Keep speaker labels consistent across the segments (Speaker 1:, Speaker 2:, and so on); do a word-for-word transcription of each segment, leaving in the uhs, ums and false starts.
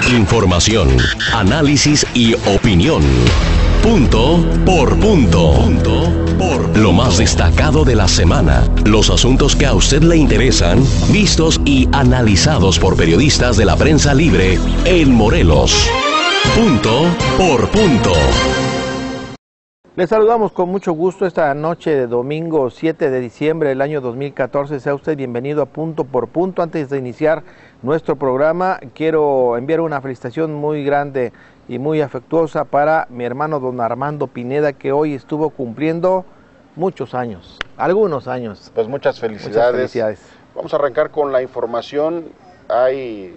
Speaker 1: Información, análisis y opinión. Punto por punto. Punto por lo más destacado de la semana. Los asuntos que a usted le interesan, vistos y analizados por periodistas de la prensa libre en Morelos. Punto por punto.
Speaker 2: Les saludamos con mucho gusto esta noche de domingo siete de diciembre del año dos mil catorce. Sea usted bienvenido a Punto por Punto. Antes de iniciar nuestro programa, quiero enviar una felicitación muy grande y muy afectuosa para mi hermano don Armando Pineda, que hoy estuvo cumpliendo muchos años, algunos años.
Speaker 3: Pues muchas felicidades.
Speaker 2: Muchas felicidades.
Speaker 3: Vamos a arrancar con la información. Hay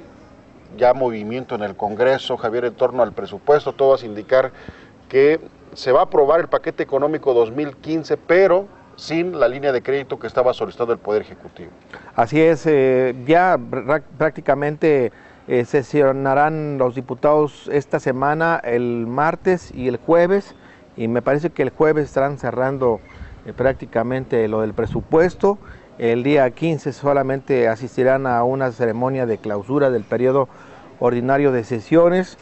Speaker 3: ya movimiento en el Congreso, Javier, en torno al presupuesto. Todo hace indicar que se va a aprobar el paquete económico dos mil quince, pero sin la línea de crédito que estaba solicitando el Poder Ejecutivo.
Speaker 2: Así es, eh, ya prácticamente eh, sesionarán los diputados esta semana, el martes y el jueves, y me parece que el jueves estarán cerrando eh, prácticamente lo del presupuesto. El día quince solamente asistirán a una ceremonia de clausura del periodo ordinario de sesiones,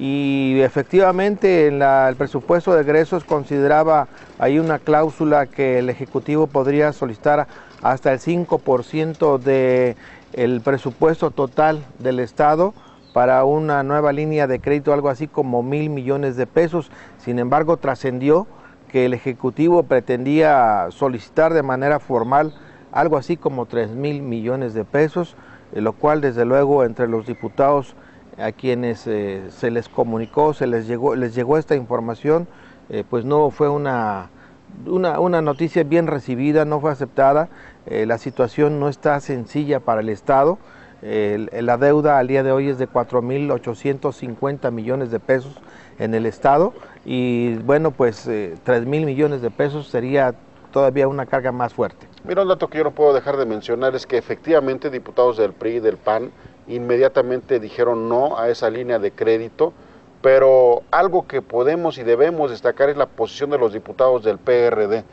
Speaker 2: y efectivamente en la, el presupuesto de egresos consideraba ahí una cláusula que el Ejecutivo podría solicitar hasta el cinco por ciento del presupuesto total del Estado para una nueva línea de crédito, algo así como mil millones de pesos. Sin embargo, trascendió que el Ejecutivo pretendía solicitar de manera formal algo así como tres mil millones de pesos, lo cual desde luego entre los diputados a quienes eh, se les comunicó, se les llegó, les llegó esta información, eh, pues no fue una, una, una noticia bien recibida, no fue aceptada. Eh, la situación no está sencilla para el Estado. Eh, la deuda al día de hoy es de cuatro mil ochocientos cincuenta millones de pesos en el Estado, y bueno, pues eh, tres mil millones de pesos sería todavía una carga más fuerte.
Speaker 3: Mira, un dato que yo no puedo dejar de mencionar es que efectivamente diputados del P R I y del P A N inmediatamente dijeron no a esa línea de crédito, pero algo que podemos y debemos destacar es la posición de los diputados del P R D,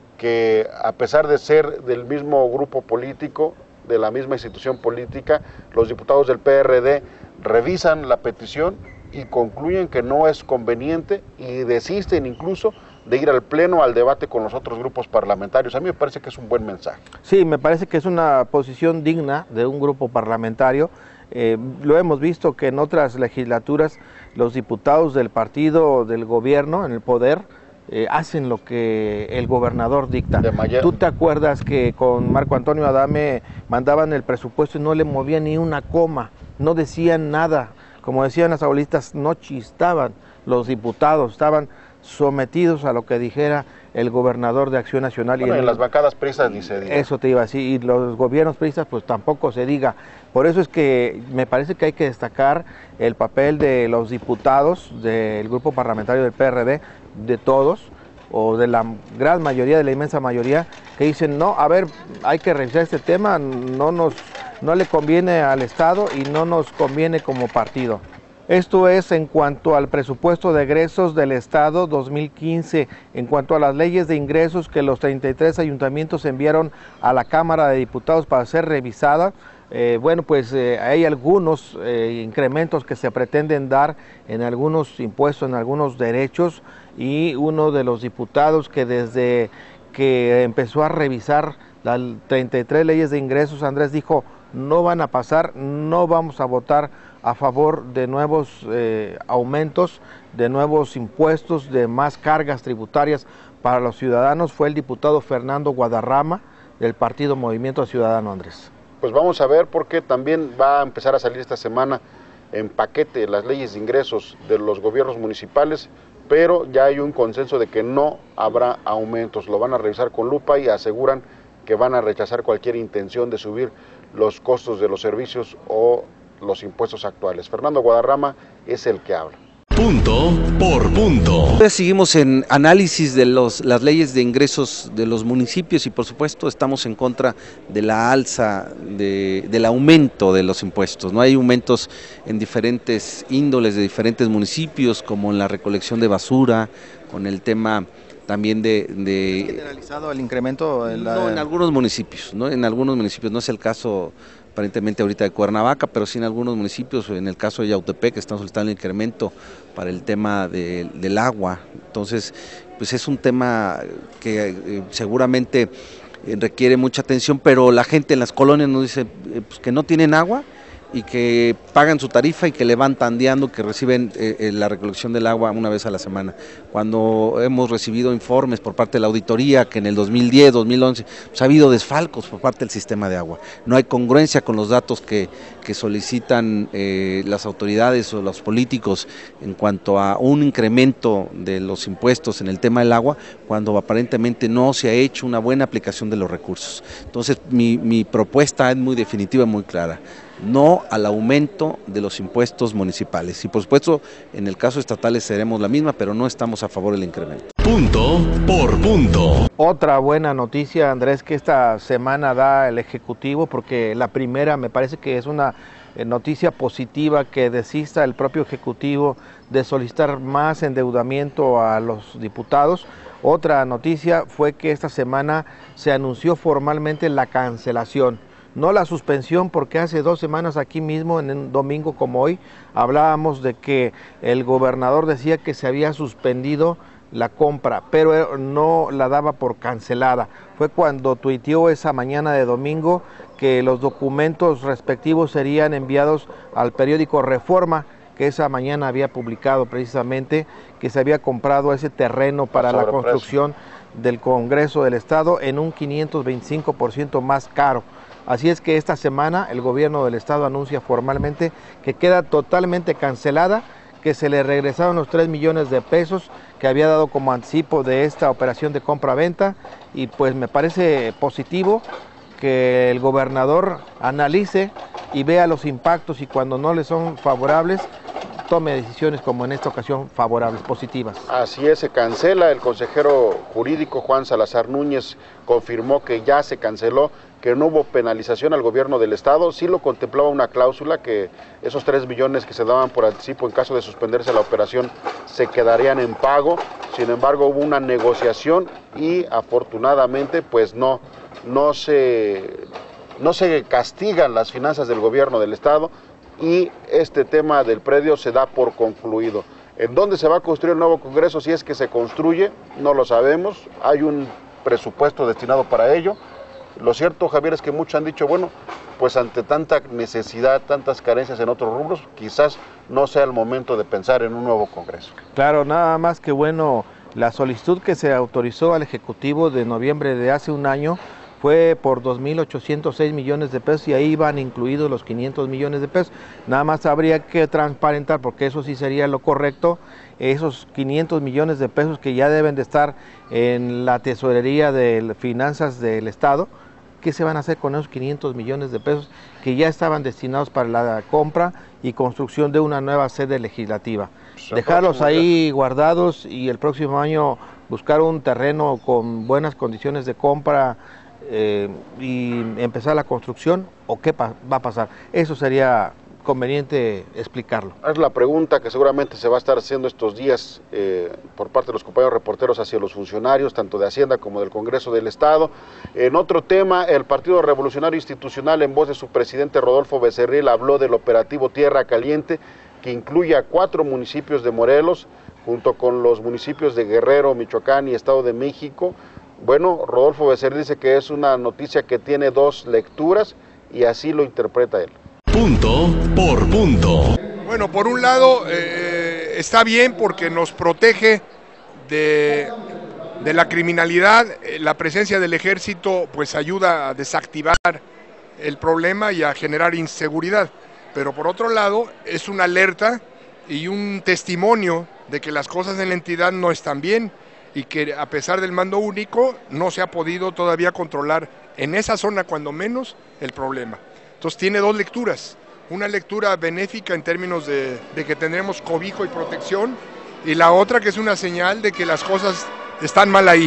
Speaker 3: que a pesar de ser del mismo grupo político, de la misma institución política, los diputados del P R D revisan la petición y concluyen que no es conveniente y desisten incluso de ir al pleno, al debate con los otros grupos parlamentarios. A mí me parece que es un buen mensaje.
Speaker 2: Sí, me parece que es una posición digna de un grupo parlamentario. Eh, lo hemos visto que en otras legislaturas los diputados del partido del gobierno, en el poder, eh, hacen lo que el gobernador dicta. ¿Tú te acuerdas que con Marco Antonio Adame mandaban el presupuesto y no le movían ni una coma, no decían nada? Como decían las abuelitas, no chistaban los diputados, estaban sometidos a lo que dijera el gobernador de Acción Nacional.
Speaker 3: Bueno, y en el, las bancadas priistas ni se diga.
Speaker 2: Eso te iba a decir, y los gobiernos priistas pues tampoco se diga. Por eso es que me parece que hay que destacar el papel de los diputados del grupo parlamentario del P R D, de todos, o de la gran mayoría, de la inmensa mayoría, que dicen, no, a ver, hay que revisar este tema, no, nos, no le conviene al Estado y no nos conviene como partido. Esto es en cuanto al presupuesto de egresos del Estado dos mil quince. En cuanto a las leyes de ingresos que los treinta y tres ayuntamientos enviaron a la Cámara de Diputados para ser revisada, eh, bueno, pues eh, hay algunos eh, incrementos que se pretenden dar en algunos impuestos, en algunos derechos, y uno de los diputados que desde que empezó a revisar las treinta y tres leyes de ingresos, Andrés, dijo, no van a pasar, no vamos a votar a favor de nuevos eh, aumentos, de nuevos impuestos, de más cargas tributarias para los ciudadanos. Fue el diputado Fernando Guadarrama del partido Movimiento Ciudadano, Andrés.
Speaker 3: Pues vamos a ver, porque también va a empezar a salir esta semana en paquete las leyes de ingresos de los gobiernos municipales, pero ya hay un consenso de que no habrá aumentos. Lo van a revisar con lupa y aseguran que van a rechazar cualquier intención de subir los costos de los servicios o los impuestos actuales. Fernando Guadarrama es el que habla.
Speaker 1: Punto por punto.
Speaker 4: Seguimos en análisis de los, las leyes de ingresos de los municipios y por supuesto estamos en contra de la alza, de, del aumento de los impuestos. No hay aumentos en diferentes índoles de diferentes municipios, como en la recolección de basura, con el tema también de... de
Speaker 5: ¿Es generalizado el incremento? En la...
Speaker 4: No, en algunos municipios, ¿no? En algunos municipios, no es el caso aparentemente ahorita de Cuernavaca, pero sí en algunos municipios, en el caso de Yautepec, que están solicitando el incremento para el tema de, del agua. Entonces, pues es un tema que eh, seguramente eh, requiere mucha atención, pero la gente en las colonias nos dice eh, pues que no tienen agua y que pagan su tarifa y que le van tandeando, que reciben eh, eh, la recolección del agua una vez a la semana. Cuando hemos recibido informes por parte de la auditoría que en el dos mil diez, dos mil once pues, ha habido desfalcos por parte del sistema de agua. No hay congruencia con los datos que, que solicitan eh, las autoridades o los políticos en cuanto a un incremento de los impuestos en el tema del agua, cuando aparentemente no se ha hecho una buena aplicación de los recursos. Entonces mi, mi propuesta es muy definitiva, muy clara. No al aumento de los impuestos municipales. Y por supuesto, en el caso estatales seremos la misma, pero no estamos a favor del incremento.
Speaker 1: Punto por punto.
Speaker 2: Otra buena noticia, Andrés, que esta semana da el Ejecutivo, porque la primera me parece que es una noticia positiva, que desista el propio Ejecutivo de solicitar más endeudamiento a los diputados. Otra noticia fue que esta semana se anunció formalmente la cancelación. No la suspensión, porque hace dos semanas aquí mismo, en un domingo como hoy, hablábamos de que el gobernador decía que se había suspendido la compra, pero no la daba por cancelada. Fue cuando tuiteó esa mañana de domingo que los documentos respectivos serían enviados al periódico Reforma, que esa mañana había publicado precisamente que se había comprado ese terreno para la construcción del Congreso del Estado en un quinientos veinticinco por ciento más caro. Así es que esta semana el gobierno del Estado anuncia formalmente que queda totalmente cancelada, que se le regresaron los tres millones de pesos que había dado como anticipo de esta operación de compra-venta, y pues me parece positivo que el gobernador analice y vea los impactos, y cuando no le son favorables tome decisiones como en esta ocasión favorables, positivas.
Speaker 3: Así es, se cancela. El consejero jurídico Juan Salazar Núñez confirmó que ya se canceló, que no hubo penalización al gobierno del Estado. Sí lo contemplaba una cláusula, que esos tres millones que se daban por anticipo en caso de suspenderse la operación se quedarían en pago. Sin embargo, hubo una negociación y afortunadamente pues no, no se, no se castigan las finanzas del gobierno del Estado, y este tema del predio se da por concluido. ¿En dónde se va a construir el nuevo Congreso? Si es que se construye, no lo sabemos. Hay un presupuesto destinado para ello. Lo cierto, Javier, es que muchos han dicho, bueno, pues ante tanta necesidad, tantas carencias en otros rubros, quizás no sea el momento de pensar en un nuevo Congreso.
Speaker 2: Claro, nada más que bueno, la solicitud que se autorizó al Ejecutivo de noviembre de hace un año fue por dos mil ochocientos seis millones de pesos, y ahí van incluidos los quinientos millones de pesos. Nada más habría que transparentar, porque eso sí sería lo correcto, esos quinientos millones de pesos que ya deben de estar en la tesorería de finanzas del Estado. ¿Qué se van a hacer con esos quinientos millones de pesos que ya estaban destinados para la compra y construcción de una nueva sede legislativa? Dejarlos ahí guardados y el próximo año buscar un terreno con buenas condiciones de compra eh, y empezar la construcción, ¿o qué va a pasar? Eso sería conveniente explicarlo.
Speaker 3: Es la pregunta que seguramente se va a estar haciendo estos días eh, por parte de los compañeros reporteros hacia los funcionarios, tanto de Hacienda como del Congreso del Estado. En otro tema, el Partido Revolucionario Institucional, en voz de su presidente Rodolfo Becerril, habló del operativo Tierra Caliente, que incluye a cuatro municipios de Morelos, junto con los municipios de Guerrero, Michoacán y Estado de México. Bueno, Rodolfo Becerril dice que es una noticia que tiene dos lecturas, y así lo interpreta él.
Speaker 1: Punto por punto.
Speaker 5: Bueno, por un lado eh, está bien porque nos protege de, de la criminalidad. La presencia del ejército pues ayuda a desactivar el problema y a generar inseguridad. Pero por otro lado es una alerta y un testimonio de que las cosas en la entidad no están bien, y que a pesar del mando único no se ha podido todavía controlar en esa zona, cuando menos, el problema. Entonces tiene dos lecturas, una lectura benéfica en términos de, de que tendremos cobijo y protección, y la otra que es una señal de que las cosas están mal ahí.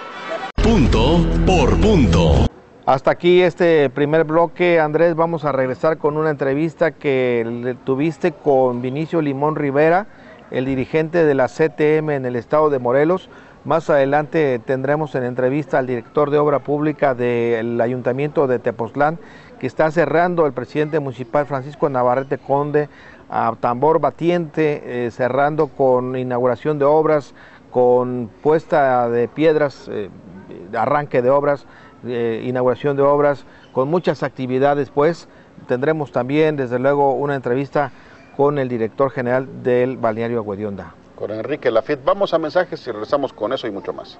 Speaker 1: Punto por punto.
Speaker 2: Hasta aquí este primer bloque, Andrés. Vamos a regresar con una entrevista que tuviste con Vinicio Limón Rivera, el dirigente de la C T M en el estado de Morelos. Más adelante tendremos en entrevista al director de obra pública del Ayuntamiento de Tepoztlán, que está cerrando el presidente municipal Francisco Navarrete Conde a tambor batiente, eh, cerrando con inauguración de obras, con puesta de piedras, eh, arranque de obras, eh, inauguración de obras, con muchas actividades. Pues tendremos también, desde luego, una entrevista con el director general del balneario Agua de Onda,
Speaker 3: con Enrique Lafitte. Vamos a mensajes y regresamos con eso y mucho más.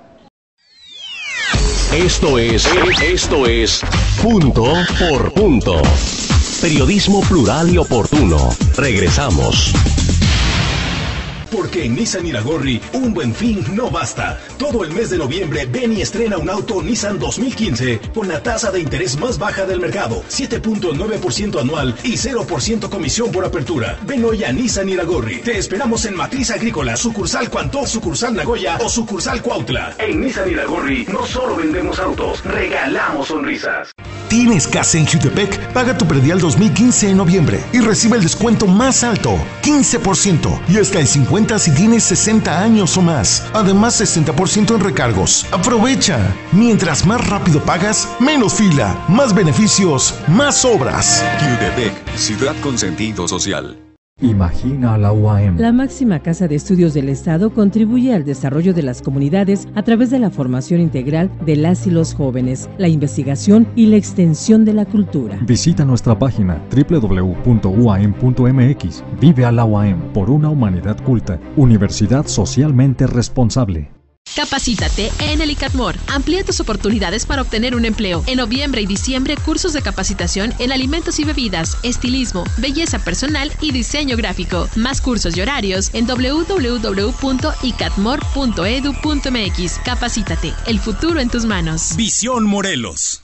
Speaker 1: Esto es, esto es Punto por Punto. Periodismo plural y oportuno. Regresamos.
Speaker 6: Porque en Nissan Iragorri, un buen fin no basta. Todo el mes de noviembre, ven y estrena un auto Nissan dos mil quince con la tasa de interés más baja del mercado, siete punto nueve por ciento anual y cero por ciento comisión por apertura. Ven hoy a Nissan Iragorri. Te esperamos en Matriz Agrícola, sucursal Cuantó, sucursal Nagoya o sucursal Cuautla. En Nissan Iragorri no solo vendemos autos, regalamos sonrisas.
Speaker 7: ¿Tienes casa en Jutepec? Paga tu predial dos mil quince en noviembre y recibe el descuento más alto, quince por ciento, y hasta el cincuenta por ciento si tienes sesenta años o más. Además, sesenta por ciento en recargos. ¡Aprovecha! Mientras más rápido pagas, menos fila, más beneficios, más obras.
Speaker 8: Jutepec, ciudad con sentido social.
Speaker 9: Imagina la U A M.
Speaker 10: La máxima casa de estudios del Estado contribuye al desarrollo de las comunidades a través de la formación integral de las y los jóvenes, la investigación y la extensión de la cultura.
Speaker 9: Visita nuestra página doble u doble u doble u punto u a m punto m x. Vive a la U A M por una humanidad culta. Universidad socialmente responsable.
Speaker 11: Capacítate en el ICATMOR. Amplía tus oportunidades para obtener un empleo. En noviembre y diciembre, cursos de capacitación en alimentos y bebidas, estilismo, belleza personal y diseño gráfico. Más cursos y horarios en doble u doble u doble u punto icatmor punto e d u punto m x. Capacítate. El futuro en tus manos.
Speaker 6: Visión Morelos.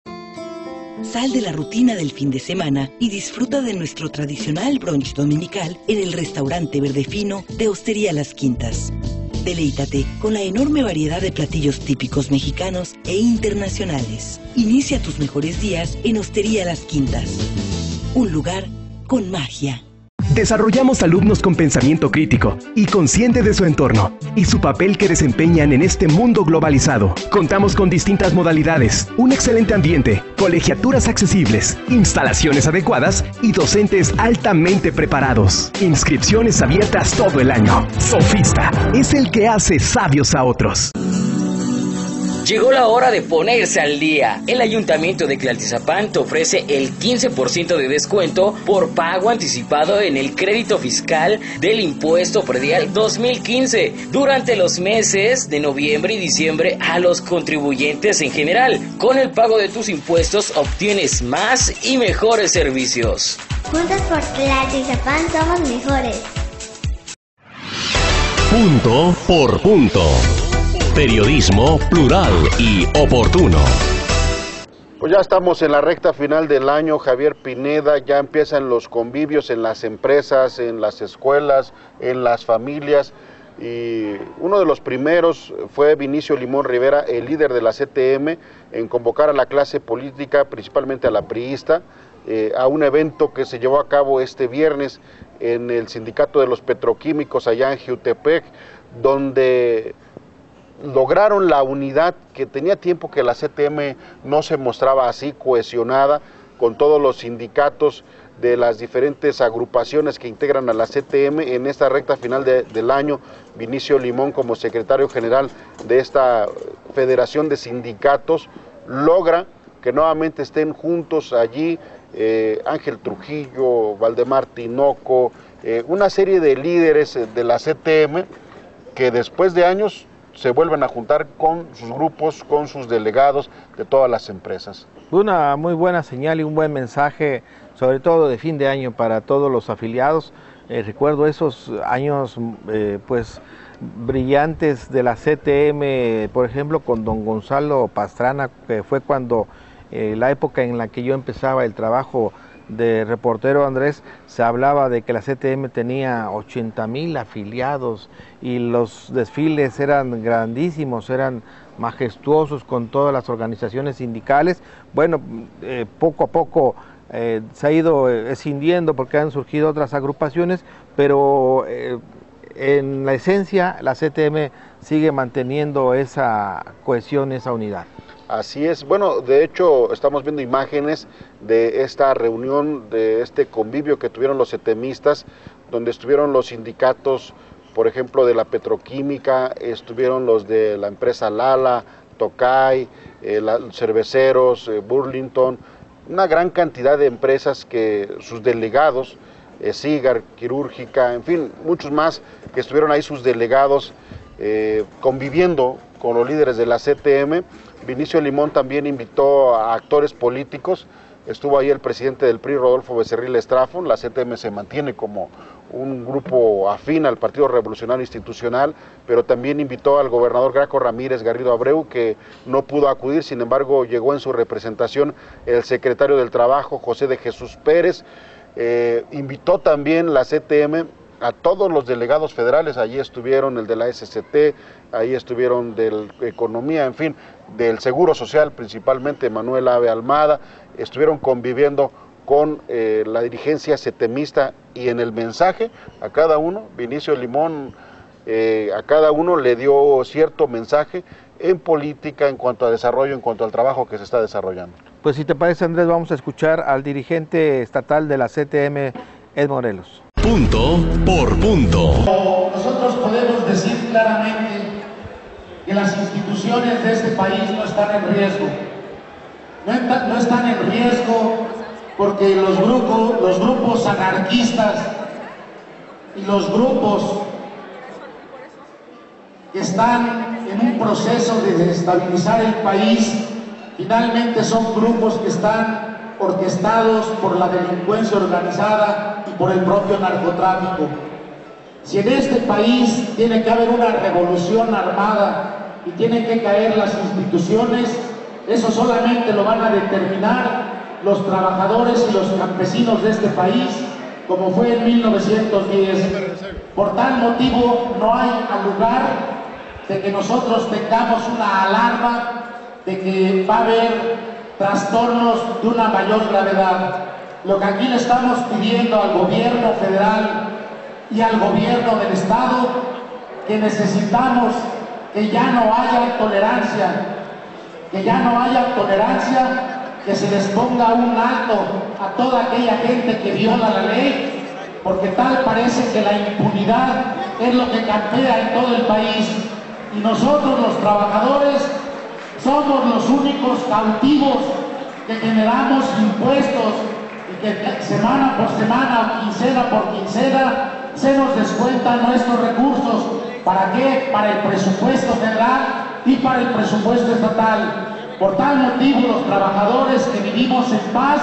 Speaker 12: Sal de la rutina del fin de semana y disfruta de nuestro tradicional brunch dominical en el restaurante Verde Fino de Hostería Las Quintas. Deleítate con la enorme variedad de platillos típicos mexicanos e internacionales. Inicia tus mejores días en Hostería Las Quintas. Un lugar con magia.
Speaker 13: Desarrollamos alumnos con pensamiento crítico y consciente de su entorno y su papel que desempeñan en este mundo globalizado. Contamos con distintas modalidades, un excelente ambiente, colegiaturas accesibles, instalaciones adecuadas y docentes altamente preparados. Inscripciones abiertas todo el año. Sofista es el que hace sabios a otros.
Speaker 14: Llegó la hora de ponerse al día. El Ayuntamiento de Tlaltizapán te ofrece el quince por ciento de descuento por pago anticipado en el crédito fiscal del impuesto predial dos mil quince durante los meses de noviembre y diciembre a los contribuyentes en general. Con el pago de tus impuestos obtienes más y mejores servicios.
Speaker 15: Juntos por Tlaltizapán somos mejores.
Speaker 1: Punto por punto. Periodismo plural y oportuno.
Speaker 3: Pues ya estamos en la recta final del año, Javier Pineda, ya empiezan los convivios en las empresas, en las escuelas, en las familias, y uno de los primeros fue Vinicio Limón Rivera, el líder de la C T M, en convocar a la clase política, principalmente a la priista, eh, a un evento que se llevó a cabo este viernes en el Sindicato de los Petroquímicos allá en Jutepec, donde lograron la unidad que tenía tiempo que la C T M no se mostraba así cohesionada, con todos los sindicatos de las diferentes agrupaciones que integran a la C T M en esta recta final de, del año. Vinicio Limón, como secretario general de esta Federación de Sindicatos, logra que nuevamente estén juntos allí eh, Ángel Trujillo, Valdemar Tinoco, eh, una serie de líderes de la C T M que después de años se vuelven a juntar con sus grupos, con sus delegados de todas las empresas.
Speaker 2: Una muy buena señal y un buen mensaje, sobre todo de fin de año para todos los afiliados. Eh, recuerdo esos años eh, pues brillantes de la C T M, por ejemplo con don Gonzalo Pastrana, que fue cuando eh, la época en la que yo empezaba el trabajo de reportero, Andrés, se hablaba de que la C T M tenía ochenta mil afiliados y los desfiles eran grandísimos, eran majestuosos con todas las organizaciones sindicales. Bueno, eh, poco a poco eh, se ha ido escindiendo porque han surgido otras agrupaciones, pero eh, en la esencia la C T M sigue manteniendo esa cohesión, esa unidad.
Speaker 3: Así es, bueno, de hecho estamos viendo imágenes de esta reunión, de este convivio que tuvieron los setemistas, donde estuvieron los sindicatos, por ejemplo, de la petroquímica, estuvieron los de la empresa Lala, Tokai, eh, la, cerveceros, eh, Burlington, una gran cantidad de empresas que sus delegados, eh, Cigar, Quirúrgica, en fin, muchos más que estuvieron ahí sus delegados eh, conviviendo con los líderes de la C T M. Vinicio Limón también invitó a actores políticos, estuvo ahí el presidente del P R I, Rodolfo Becerril Estrafón. La C T M se mantiene como un grupo afín al Partido Revolucionario Institucional, pero también invitó al gobernador Graco Ramírez Garrido Abreu, que no pudo acudir, sin embargo llegó en su representación el secretario del Trabajo, José de Jesús Pérez. Eh, invitó también la C T M a todos los delegados federales, allí estuvieron el de la S C T, ahí estuvieron de Economía, en fin, del Seguro Social, principalmente Manuel Ave Almada, estuvieron conviviendo con eh, la dirigencia setemista, y en el mensaje a cada uno, Vinicio Limón eh, a cada uno le dio cierto mensaje en política, en cuanto a desarrollo, en cuanto al trabajo que se está desarrollando.
Speaker 2: Pues si te parece, Andrés, vamos a escuchar al dirigente estatal de la C T M, Ed Morelos.
Speaker 1: Punto por punto.
Speaker 16: Nosotros podemos decir claramente que las instituciones de este país no están en riesgo. No, está, no están en riesgo porque los grupos, los grupos anarquistas y los grupos que están en un proceso de desestabilizar el país, finalmente son grupos que están orquestados por la delincuencia organizada y por el propio narcotráfico. Si en este país tiene que haber una revolución armada y tienen que caer las instituciones, eso solamente lo van a determinar los trabajadores y los campesinos de este país, como fue en mil novecientos diez. Por tal motivo, no hay lugar de que nosotros tengamos una alarma de que va a haber trastornos de una mayor gravedad. Lo que aquí le estamos pidiendo al gobierno federal y al gobierno del estado, que necesitamos que ya no haya tolerancia, que ya no haya tolerancia, que se les ponga un alto a toda aquella gente que viola la ley, porque tal parece que la impunidad es lo que campea en todo el país, y nosotros los trabajadores somos los únicos cautivos que generamos impuestos y que semana por semana o quincena por quincena se nos descuentan nuestros recursos. ¿Para qué? Para el presupuesto federal y para el presupuesto estatal. Por tal motivo, los trabajadores que vivimos en paz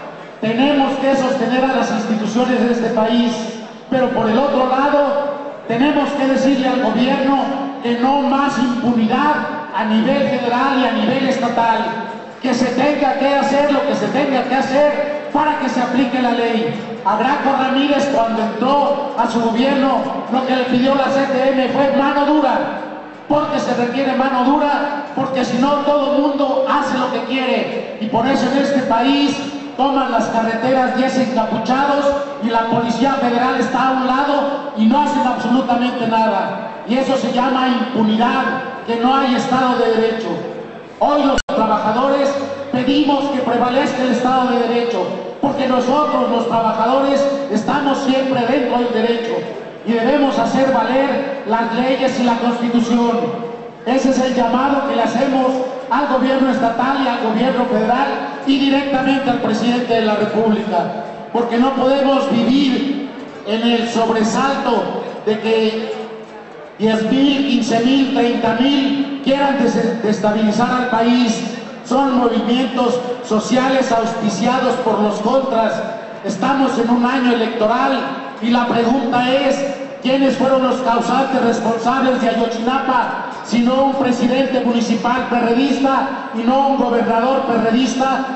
Speaker 16: tenemos que sostener a las instituciones de este país, pero por el otro lado tenemos que decirle al gobierno que no más impunidad a nivel federal y a nivel estatal, que se tenga que hacer lo que se tenga que hacer para que se aplique la ley. A Graco Ramírez, cuando entró a su gobierno, lo que le pidió la C T M fue mano dura, porque se requiere mano dura, porque si no todo el mundo hace lo que quiere, y por eso en este país toman las carreteras diez encapuchados y la Policía Federal está a un lado y no hacen absolutamente nada, y eso se llama impunidad, que no hay Estado de Derecho. Hoy los trabajadores pedimos que prevalezca el Estado de Derecho, porque nosotros los trabajadores estamos siempre dentro del derecho y debemos hacer valer las leyes y la Constitución. Ese es el llamado que le hacemos al gobierno estatal y al gobierno federal y directamente al presidente de la República, porque no podemos vivir en el sobresalto de que diez mil, quince mil, treinta mil quieran desestabilizar al país. Son movimientos sociales auspiciados por los contras. Estamos en un año electoral y la pregunta es: ¿quiénes fueron los causantes responsables de Ayotzinapa? Si no un presidente municipal perredista y no un gobernador perredista.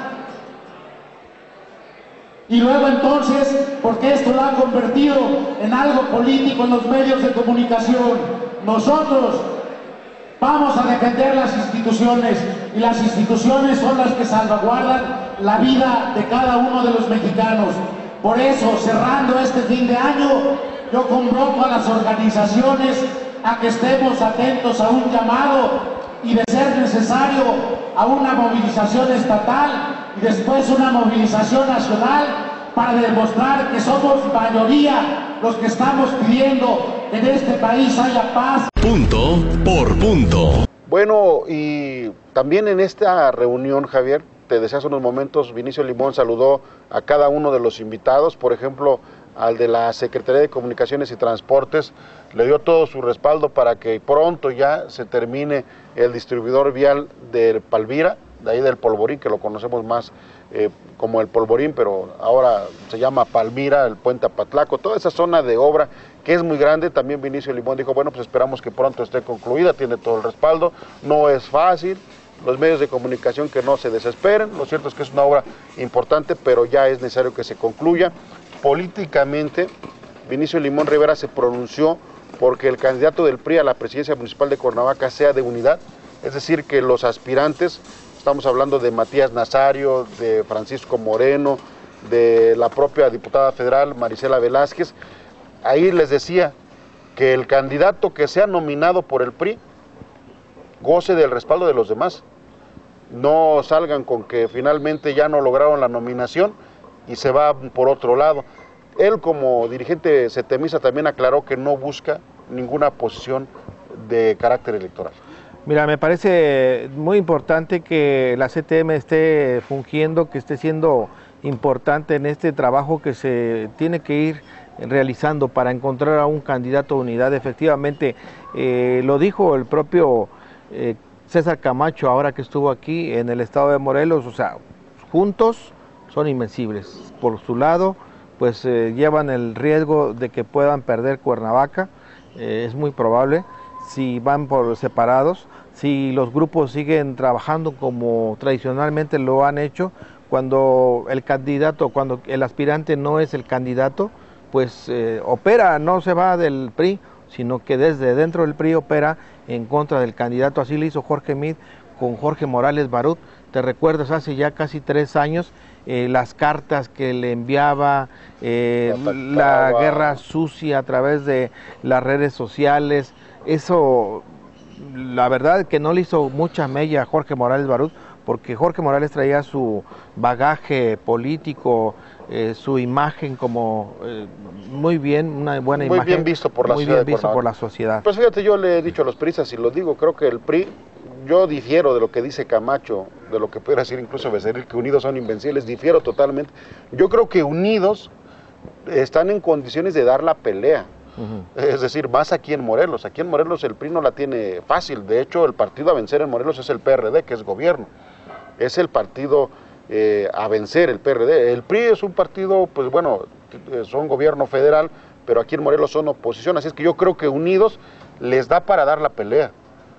Speaker 16: Y luego entonces, ¿por qué esto lo ha convertido en algo político en los medios de comunicación? Nosotros vamos a defender las instituciones, y las instituciones son las que salvaguardan la vida de cada uno de los mexicanos. Por eso, cerrando este fin de año, yo convoco a las organizaciones a que estemos atentos a un llamado y de ser necesario a una movilización estatal y después una movilización nacional para demostrar que somos mayoría los que estamos pidiendo que en este país haya paz.
Speaker 1: Punto por punto.
Speaker 3: Bueno, y también en esta reunión, Javier, te decía hace unos momentos, Vinicio Limón saludó a cada uno de los invitados, por ejemplo, al de la Secretaría de Comunicaciones y Transportes, le dio todo su respaldo para que pronto ya se termine el distribuidor vial del Palmira, de ahí del Polvorín, que lo conocemos más eh, como el Polvorín, pero ahora se llama Palmira, el Puente Apatlaco, toda esa zona de obra que es muy grande. También Vinicio Limón dijo, bueno, pues esperamos que pronto esté concluida, tiene todo el respaldo, no es fácil, los medios de comunicación que no se desesperen, lo cierto es que es una obra importante, pero ya es necesario que se concluya. Políticamente, Vinicio Limón Rivera se pronunció porque el candidato del P R I a la presidencia municipal de Cuernavaca sea de unidad, es decir, que los aspirantes, estamos hablando de Matías Nazario, de Francisco Moreno, de la propia diputada federal Marisela Velázquez, ahí les decía que el candidato que sea nominado por el P R I goce del respaldo de los demás, no salgan con que finalmente ya no lograron la nominación y se va por otro lado. Él como dirigente setemista también aclaró que no busca ninguna posición de carácter electoral.
Speaker 2: Mira, me parece muy importante que la C T M esté fungiendo, que esté siendo importante en este trabajo que se tiene que ir realizando para encontrar a un candidato de unidad. Efectivamente, eh, lo dijo el propio eh, César Camacho ahora que estuvo aquí en el estado de Morelos, o sea, juntos son invencibles. Por su lado, pues eh, llevan el riesgo de que puedan perder Cuernavaca, eh, es muy probable, si van por separados, si los grupos siguen trabajando como tradicionalmente lo han hecho, cuando el candidato, cuando el aspirante no es el candidato, pues eh, opera, no se va del P R I, sino que desde dentro del P R I opera en contra del candidato. Así lo hizo Jorge Meade con Jorge Morales Barut. Te recuerdas, hace ya casi tres años, eh, las cartas que le enviaba, eh, la guerra sucia a través de las redes sociales. Eso, la verdad que no le hizo mucha mella a Jorge Morales Barut, porque Jorge Morales traía su bagaje político, eh, su imagen como eh, muy bien, una buena
Speaker 3: muy
Speaker 2: imagen.
Speaker 3: Muy bien visto por la
Speaker 2: muy
Speaker 3: sociedad.
Speaker 2: Bien visto por la sociedad.
Speaker 3: Pues fíjate, yo le he dicho a los priistas y lo digo, creo que el P R I, yo difiero de lo que dice Camacho, de lo que puede decir incluso Becerril, que unidos son invencibles, difiero totalmente. Yo creo que unidos están en condiciones de dar la pelea. Uh-huh. Es decir, más aquí en Morelos. Aquí en Morelos el P R I no la tiene fácil. De hecho, el partido a vencer en Morelos es el P R D, que es gobierno. Es el partido eh, a vencer, el P R D. El P R I es un partido, pues bueno, son gobierno federal, pero aquí en Morelos son oposición. Así es que yo creo que unidos les da para dar la pelea.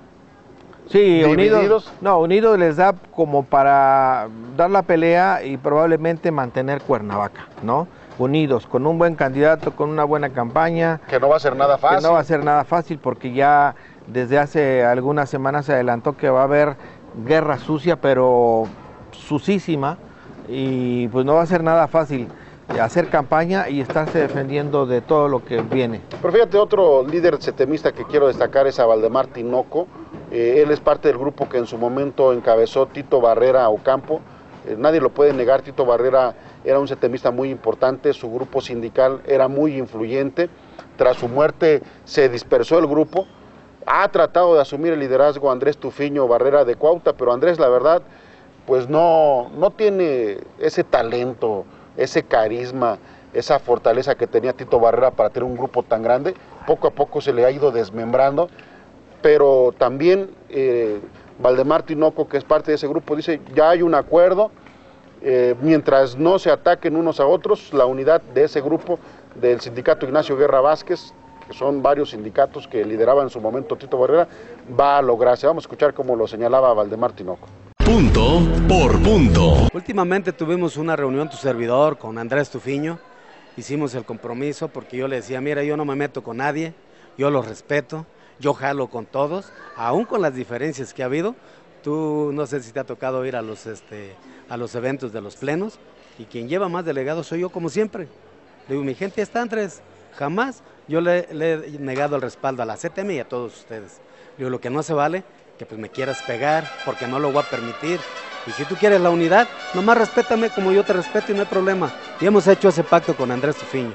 Speaker 2: Sí, unidos, no, unidos les da como para dar la pelea y probablemente mantener Cuernavaca, ¿no? Unidos, con un buen candidato, con una buena campaña.
Speaker 3: Que no va a ser nada fácil.
Speaker 2: Que no va a ser nada fácil porque ya desde hace algunas semanas se adelantó que va a haber guerra sucia, pero sucísima, y pues no va a ser nada fácil hacer campaña y estarse defendiendo de todo lo que viene.
Speaker 3: Pero fíjate, otro líder setemista que quiero destacar es a Valdemar Tinoco. Eh, él es parte del grupo que en su momento encabezó Tito Barrera Ocampo. Eh, nadie lo puede negar, Tito Barrera era un setemista muy importante, su grupo sindical era muy influyente. Tras su muerte se dispersó el grupo. Ha tratado de asumir el liderazgo Andrés Tufiño Barrera de Cuautla, pero Andrés, la verdad, pues no, no tiene ese talento, ese carisma, esa fortaleza que tenía Tito Barrera para tener un grupo tan grande. Poco a poco se le ha ido desmembrando, pero también eh, Valdemar Tinoco, que es parte de ese grupo, dice, ya hay un acuerdo, eh, mientras no se ataquen unos a otros, la unidad de ese grupo del sindicato Ignacio Guerra Vázquez, que son varios sindicatos que lideraba en su momento Tito Barrera, va a lograrse. Vamos a escuchar cómo lo señalaba Valdemar Tinoco.
Speaker 1: Punto por punto.
Speaker 17: Últimamente tuvimos una reunión, tu servidor, con Andrés Tufiño. Hicimos el compromiso porque yo le decía, mira, yo no me meto con nadie, yo los respeto, yo jalo con todos, aún con las diferencias que ha habido. Tú no sé si te ha tocado ir a los, este, a los eventos de los plenos, y quien lleva más delegados soy yo, como siempre. Le digo, mi gente está, Andrés, jamás yo le, le he negado el respaldo a la C T M y a todos ustedes. Le digo, lo que no se vale que pues me quieras pegar, porque no lo voy a permitir. Y si tú quieres la unidad, nomás respétame como yo te respeto y no hay problema. Y hemos hecho ese pacto con Andrés Tufiño.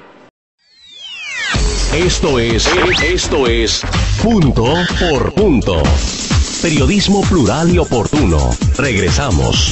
Speaker 1: Esto es, esto es Punto por Punto. Periodismo plural y oportuno. Regresamos.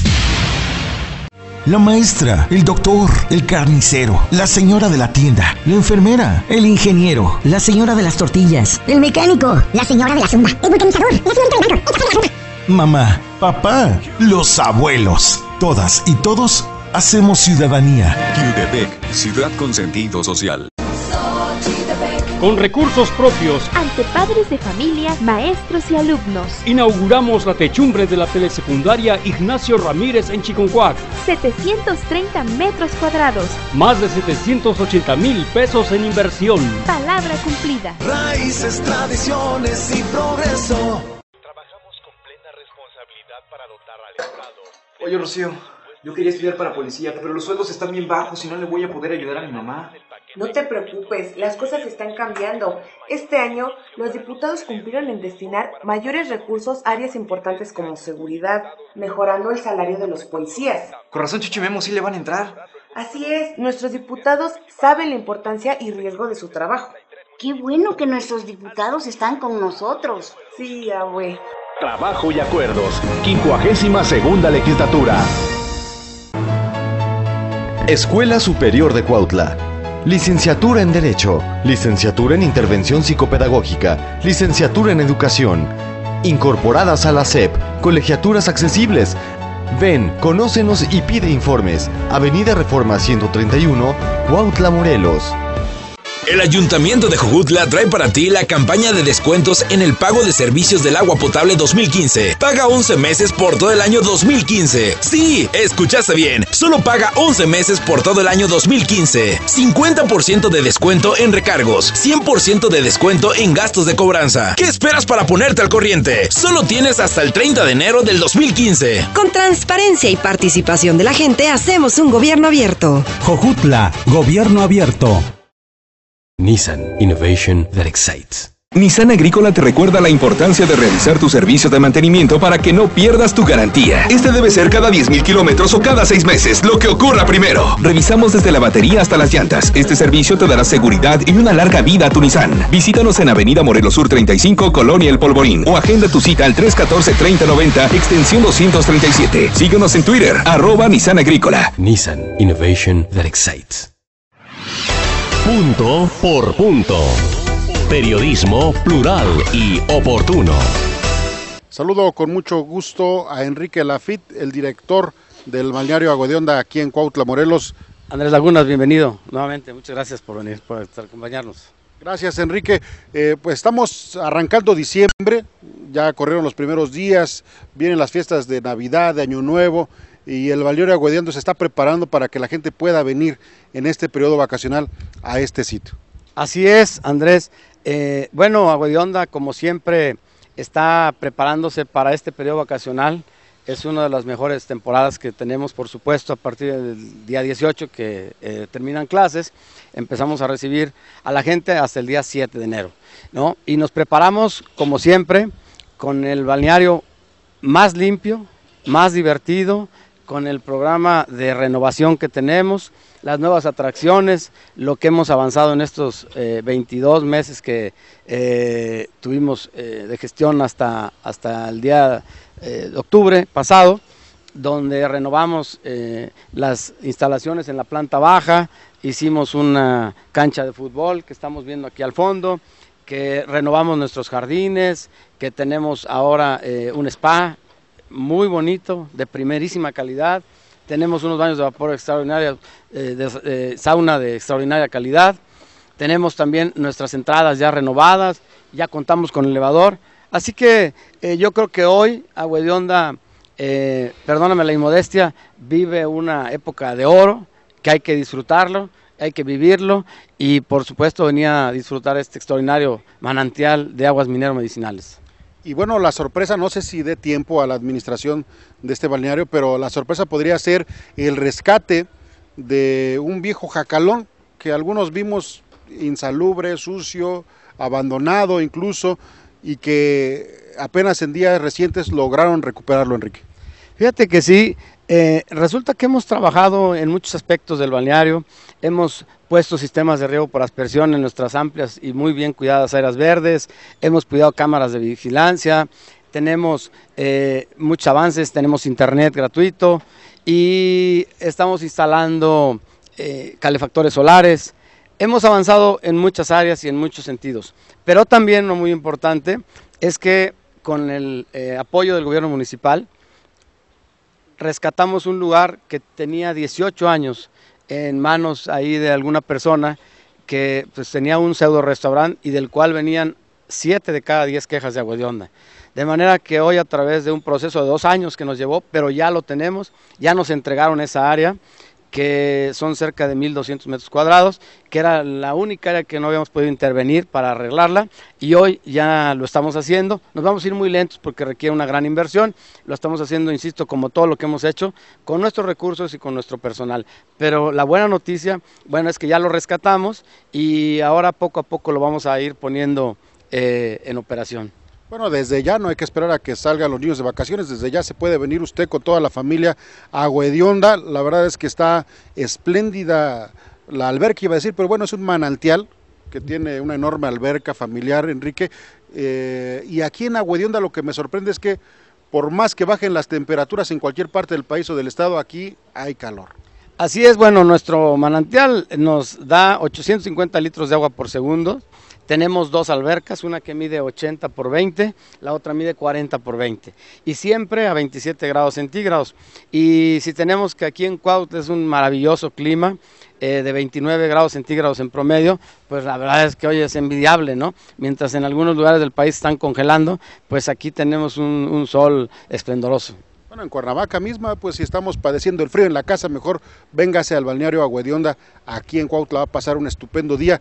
Speaker 7: La maestra, el doctor, el carnicero, la señora de la tienda, la enfermera, el ingeniero,
Speaker 18: la señora de las tortillas,
Speaker 15: el mecánico, la señora de la zumba, el vulcanizador, la señora del banco,
Speaker 7: mamá, papá, los abuelos. Todas y todos hacemos ciudadanía.
Speaker 8: Jutepec, ciudad con sentido social.
Speaker 19: Con recursos propios,
Speaker 20: ante padres de familia, maestros y alumnos,
Speaker 19: inauguramos la techumbre de la telesecundaria Ignacio Ramírez en Chiconcuac.
Speaker 20: setecientos treinta metros cuadrados.
Speaker 19: Más de setecientos ochenta mil pesos en inversión.
Speaker 20: Palabra cumplida.
Speaker 21: Raíces, tradiciones y progreso.
Speaker 22: Trabajamos con plena responsabilidad para dotar al Estado.
Speaker 23: Oye, Rocío, yo quería estudiar para policía, pero los sueldos están bien bajos y no le voy a poder ayudar a mi mamá.
Speaker 24: No te preocupes, las cosas están cambiando. Este año, los diputados cumplieron en destinar mayores recursos a áreas importantes como seguridad, mejorando el salario de los policías.
Speaker 23: Con razón, Chucho y Memo sí le van a entrar.
Speaker 24: Así es, nuestros diputados saben la importancia y riesgo de su trabajo.
Speaker 15: Qué bueno que nuestros diputados están con nosotros.
Speaker 24: Sí, abue.
Speaker 25: Trabajo y acuerdos, quincuagésima segunda legislatura.
Speaker 26: Escuela Superior de Cuautla. Licenciatura en Derecho, licenciatura en Intervención Psicopedagógica, licenciatura en Educación. Incorporadas a la S E P, colegiaturas accesibles. Ven, conócenos y pide informes. Avenida Reforma ciento treinta y uno, Cuautla, Morelos.
Speaker 27: El Ayuntamiento de Jojutla trae para ti la campaña de descuentos en el pago de servicios del agua potable dos mil quince. Paga once meses por todo el año dos mil quince. Sí, escuchaste bien. Solo paga once meses por todo el año dos mil quince. cincuenta por ciento de descuento en recargos. cien por ciento de descuento en gastos de cobranza. ¿Qué esperas para ponerte al corriente? Solo tienes hasta el treinta de enero del dos mil quince.
Speaker 28: Con transparencia y participación de la gente, hacemos un gobierno abierto.
Speaker 29: Jojutla, gobierno abierto.
Speaker 1: Nissan Innovation that excites.
Speaker 30: Nissan Agrícola te recuerda la importancia de realizar tu servicio de mantenimiento para que no pierdas tu garantía. Este debe ser cada diez mil kilómetros o cada seis meses, lo que ocurra primero. Revisamos desde la batería hasta las llantas. Este servicio te dará seguridad y una larga vida a tu Nissan. Visítanos en Avenida Morelos Sur treinta y cinco, Colonia El Polvorín, o agenda tu cita al tres uno cuatro, treinta noventa, extensión doscientos treinta y siete. Síguenos en Twitter, arroba Nissan Agrícola.
Speaker 1: Nissan Innovation that excites. Punto por punto. Periodismo plural y oportuno.
Speaker 3: Saludo con mucho gusto a Enrique Lafitte, el director del balneario Agua de Onda aquí en Cuautla, Morelos.
Speaker 17: Andrés Lagunas, bienvenido nuevamente. Muchas gracias por venir, por acompañarnos.
Speaker 3: Gracias, Enrique. Eh, pues estamos arrancando diciembre, ya corrieron los primeros días, vienen las fiestas de Navidad, de Año Nuevo, y el balneario Agua de Onda se está preparando para que la gente pueda venir en este periodo vacacional a este sitio.
Speaker 17: Así es, Andrés. Eh, bueno, Agua de Onda, como siempre, está preparándose para este periodo vacacional. Es una de las mejores temporadas que tenemos, por supuesto, a partir del día dieciocho, que eh, terminan clases. Empezamos a recibir a la gente hasta el día siete de enero, ¿no? Y nos preparamos, como siempre, con el balneario más limpio, más divertido, con el programa de renovación que tenemos, las nuevas atracciones, lo que hemos avanzado en estos eh, veintidós meses que eh, tuvimos eh, de gestión hasta, hasta el día eh, de octubre pasado, donde renovamos eh, las instalaciones en la planta baja, hicimos una cancha de fútbol que estamos viendo aquí al fondo, que renovamos nuestros jardines, que tenemos ahora eh, un spa muy bonito, de primerísima calidad. Tenemos unos baños de vapor extraordinarios, eh, de, eh, sauna de extraordinaria calidad. Tenemos también nuestras entradas ya renovadas, ya contamos con elevador. Así que eh, yo creo que hoy Agua de Onda, eh, perdóname la inmodestia, vive una época de oro, que hay que disfrutarlo, hay que vivirlo, y por supuesto venía a disfrutar este extraordinario manantial de aguas minero-medicinales.
Speaker 3: Y bueno, la sorpresa, no sé si dé tiempo a la administración de este balneario, pero la sorpresa podría ser el rescate de un viejo jacalón que algunos vimos insalubre, sucio, abandonado incluso, y que apenas en días recientes lograron recuperarlo, Enrique.
Speaker 4: Fíjate que sí, eh, resulta que hemos trabajado en muchos aspectos del balneario, hemos puesto sistemas de riego por aspersión en nuestras amplias y muy bien cuidadas áreas verdes, hemos cuidado cámaras de vigilancia, tenemos eh, muchos avances, tenemos internet gratuito y estamos instalando eh, calefactores solares. Hemos avanzado en muchas áreas y en muchos sentidos, pero también lo muy importante es que con el eh, apoyo del gobierno municipal rescatamos un lugar que tenía dieciocho años en manos ahí de alguna persona que pues, tenía un pseudo restaurante y del cual venían siete de cada diez quejas de agua hedionda. De manera que hoy a través de un proceso de dos años que nos llevó, pero ya lo tenemos, ya nos entregaron esa área, que son cerca de mil doscientos metros cuadrados, que era la única área que no habíamos podido intervenir para arreglarla y hoy ya lo estamos haciendo. Nos vamos a ir muy lentos porque requiere una gran inversión, lo estamos haciendo, insisto, como todo lo que hemos hecho, con nuestros recursos y con nuestro personal. Pero la buena noticia, bueno, es que ya lo rescatamos y ahora poco a poco lo vamos a ir poniendo eh, en operación.
Speaker 3: Bueno, desde ya no hay que esperar a que salgan los niños de vacaciones, desde ya se puede venir usted con toda la familia a Agua Hedionda. La verdad es que está espléndida la alberca, iba a decir, pero bueno, es un manantial que tiene una enorme alberca familiar, Enrique, eh, y aquí en Agua Hedionda lo que me sorprende es que por más que bajen las temperaturas en cualquier parte del país o del estado, aquí hay calor.
Speaker 4: Así es, bueno, nuestro manantial nos da ochocientos cincuenta litros de agua por segundo. Tenemos dos albercas, una que mide ochenta por veinte, la otra mide cuarenta por veinte y siempre a veintisiete grados centígrados. Y si tenemos que aquí en Cuautla es un maravilloso clima eh, de veintinueve grados centígrados en promedio, pues la verdad es que hoy es envidiable, ¿no? Mientras en algunos lugares del país están congelando, pues aquí tenemos un, un sol esplendoroso.
Speaker 3: Bueno, en Cuernavaca misma, pues si estamos padeciendo el frío en la casa, mejor véngase al balneario Agua Hedionda, aquí en Cuautla va a pasar un estupendo día.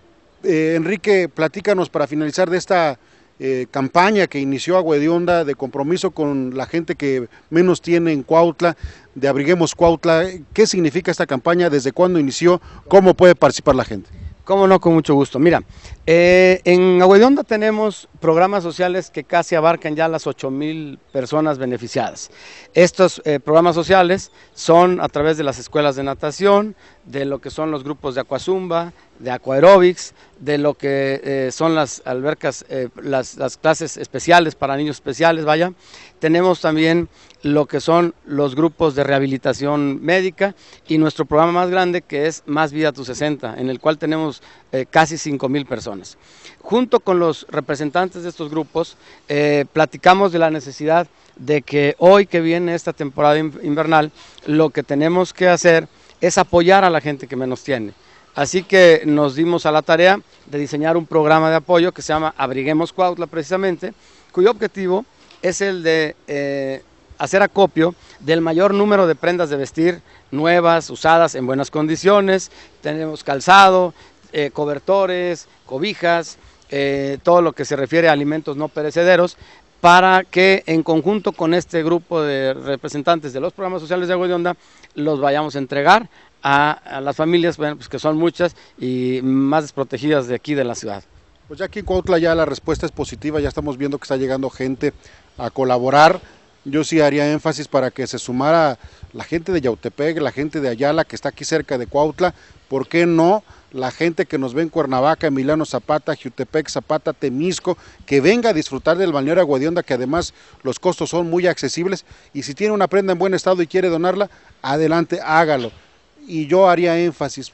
Speaker 3: Eh, Enrique, platícanos para finalizar de esta eh, campaña que inició Agua Hedionda de compromiso con la gente que menos tiene en Cuautla, de Abriguemos Cuautla. ¿Qué significa esta campaña? ¿Desde cuándo inició? ¿Cómo puede participar la gente?
Speaker 4: Cómo no, con mucho gusto. Mira, eh, en Agua Hedionda tenemos programas sociales que casi abarcan ya las ocho mil personas beneficiadas. Estos eh, programas sociales son a través de las escuelas de natación, de lo que son los grupos de aquazumba, de aquaerobics, de lo que eh, son las albercas, eh, las, las clases especiales para niños especiales, vaya. Tenemos también lo que son los grupos de rehabilitación médica y nuestro programa más grande que es Más Vida a tus sesenta, en el cual tenemos eh, casi cinco mil personas. Junto con los representantes de estos grupos, eh, platicamos de la necesidad de que hoy que viene esta temporada invernal, lo que tenemos que hacer es apoyar a la gente que menos tiene. Así que nos dimos a la tarea de diseñar un programa de apoyo que se llama Abriguemos Cuautla precisamente, cuyo objetivo es el de eh, hacer acopio del mayor número de prendas de vestir nuevas, usadas en buenas condiciones. Tenemos calzado, eh, cobertores, cobijas, eh, todo lo que se refiere a alimentos no perecederos, para que en conjunto con este grupo de representantes de los programas sociales de Agua Hedionda los vayamos a entregar a, a las familias, bueno, pues que son muchas y más desprotegidas de aquí de la ciudad.
Speaker 3: Pues ya aquí en Cuautla ya la respuesta es positiva, ya estamos viendo que está llegando gente a colaborar. Yo sí haría énfasis para que se sumara la gente de Yautepec, la gente de Ayala que está aquí cerca de Cuautla, ¿por qué no? La gente que nos ve en Cuernavaca, Emiliano Zapata, Jiutepec, Zapata, Temisco, que venga a disfrutar del balneario Agua Hedionda, que además los costos son muy accesibles, y si tiene una prenda en buen estado y quiere donarla, adelante, hágalo. Y yo haría énfasis,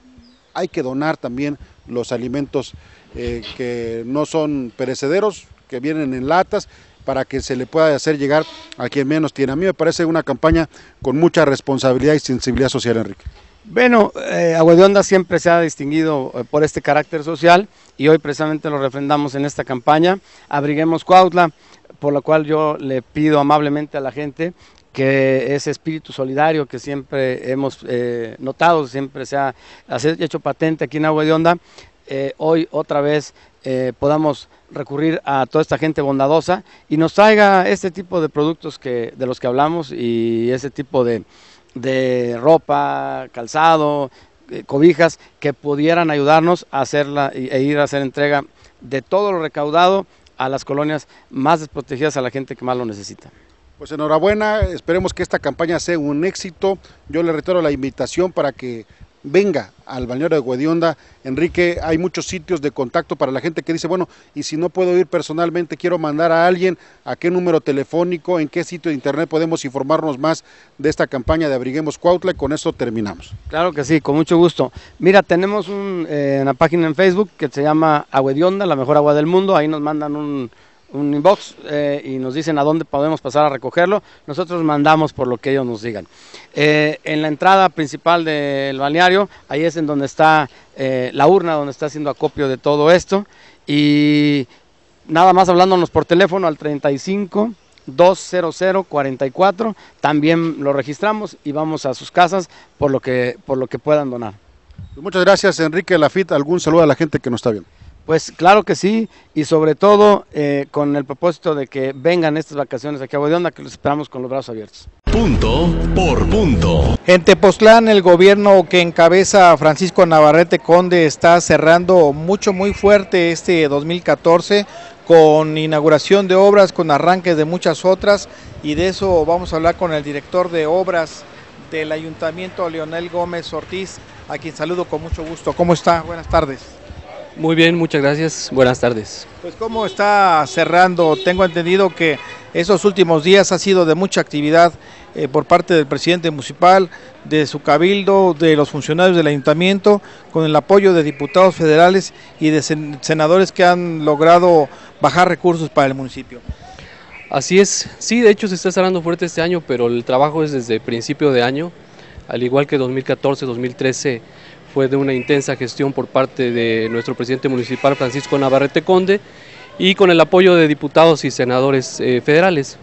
Speaker 3: hay que donar también los alimentos eh, que no son perecederos, que vienen en latas, para que se le pueda hacer llegar a quien menos tiene. A mí me parece una campaña con mucha responsabilidad y sensibilidad social, Enrique.
Speaker 4: Bueno, eh, Agua Hedionda siempre se ha distinguido eh, por este carácter social y hoy precisamente lo refrendamos en esta campaña, Abriguemos Cuautla, por la cual yo le pido amablemente a la gente que ese espíritu solidario que siempre hemos eh, notado, siempre se ha, se ha hecho patente aquí en Agua Hedionda, eh, hoy otra vez eh, podamos recurrir a toda esta gente bondadosa y nos traiga este tipo de productos que, de los que hablamos y ese tipo de, de ropa, calzado, eh, cobijas que pudieran ayudarnos a hacerla e ir a hacer entrega de todo lo recaudado a las colonias más desprotegidas, a la gente que más lo necesita.
Speaker 5: Pues enhorabuena, esperemos que esta campaña sea un éxito. Yo le reitero la invitación para que venga al balneario de Agua de Onda. Enrique, hay muchos sitios de contacto para la gente que dice, bueno, y si no puedo ir personalmente, quiero mandar a alguien, ¿a qué número telefónico, en qué sitio de internet podemos informarnos más de esta campaña de Abriguemos Cuautla? Y con eso terminamos.
Speaker 4: Claro que sí, con mucho gusto. Mira, tenemos un, eh, una página en Facebook que se llama Agua de Onda, la mejor agua del mundo. Ahí nos mandan un, un inbox eh, y nos dicen a dónde podemos pasar a recogerlo. Nosotros mandamos por lo que ellos nos digan. Eh, en la entrada principal del balneario, ahí es en donde está eh, la urna, donde está haciendo acopio de todo esto. Y nada más hablándonos por teléfono al treinta y cinco, doscientos cuarenta y cuatro, también lo registramos y vamos a sus casas por lo que, por lo que puedan donar.
Speaker 5: Muchas gracias, Enrique Lafitte. ¿Algún saludo a la gente que nos está viendo?
Speaker 4: Pues claro que sí, y sobre todo eh, con el propósito de que vengan estas vacaciones aquí a Agua de Onda, que los esperamos con los brazos abiertos.
Speaker 1: Punto por punto.
Speaker 2: En Tepoztlán, el gobierno que encabeza Francisco Navarrete Conde está cerrando mucho, muy fuerte este dos mil catorce, con inauguración de obras, con arranques de muchas otras, y de eso vamos a hablar con el director de obras del Ayuntamiento, Leonel Gómez Ortiz, a quien saludo con mucho gusto. ¿Cómo está? Buenas tardes.
Speaker 6: Muy bien, muchas gracias. Buenas tardes.
Speaker 2: Pues cómo está cerrando. Tengo entendido que esos últimos días ha sido de mucha actividad eh, por parte del presidente municipal, de su cabildo, de los funcionarios del ayuntamiento, con el apoyo de diputados federales y de sen senadores que han logrado bajar recursos para el municipio.
Speaker 6: Así es, sí, de hecho se está cerrando fuerte este año, pero el trabajo es desde principio de año, al igual que dos mil catorce, dos mil trece, fue de una intensa gestión por parte de nuestro presidente municipal Francisco Navarrete Conde y con el apoyo de diputados y senadores eh, federales.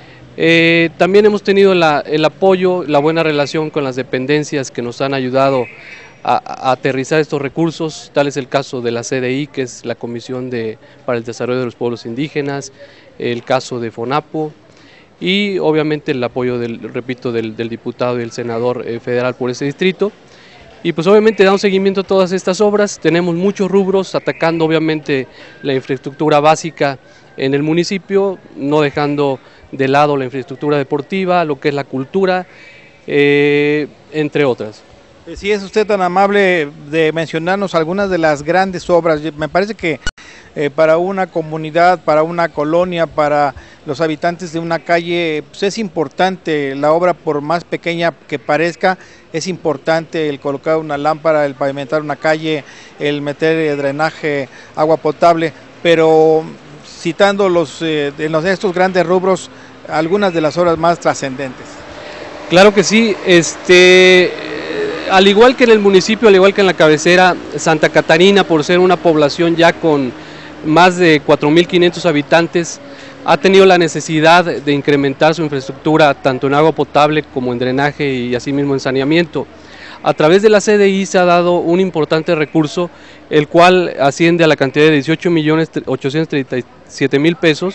Speaker 6: Eh, también hemos tenido la, el apoyo, la buena relación con las dependencias que nos han ayudado a, a aterrizar estos recursos. Tal es el caso de la C D I, que es la Comisión de, para el Desarrollo de los Pueblos Indígenas, el caso de FONAPO y obviamente el apoyo, del, repito, del, del diputado y el senador eh, federal por ese distrito. Y pues obviamente damos seguimiento a todas estas obras. Tenemos muchos rubros atacando obviamente la infraestructura básica en el municipio, no dejando de lado la infraestructura deportiva, lo que es la cultura, eh, entre otras.
Speaker 2: Si es usted tan amable de mencionarnos algunas de las grandes obras. Me parece que eh, para una comunidad, para una colonia, para los habitantes de una calle, pues es importante la obra, por más pequeña que parezca, es importante el colocar una lámpara, el pavimentar una calle, el meter drenaje, agua potable, pero citando los, eh, en los, estos grandes rubros, algunas de las obras más trascendentes.
Speaker 6: Claro que sí, este, al igual que en el municipio, al igual que en la cabecera, Santa Catarina, por ser una población ya con más de cuatro mil quinientos habitantes, ha tenido la necesidad de incrementar su infraestructura tanto en agua potable como en drenaje y asimismo en saneamiento. A través de la C D I se ha dado un importante recurso, el cual asciende a la cantidad de dieciocho millones ochocientos treinta y siete mil pesos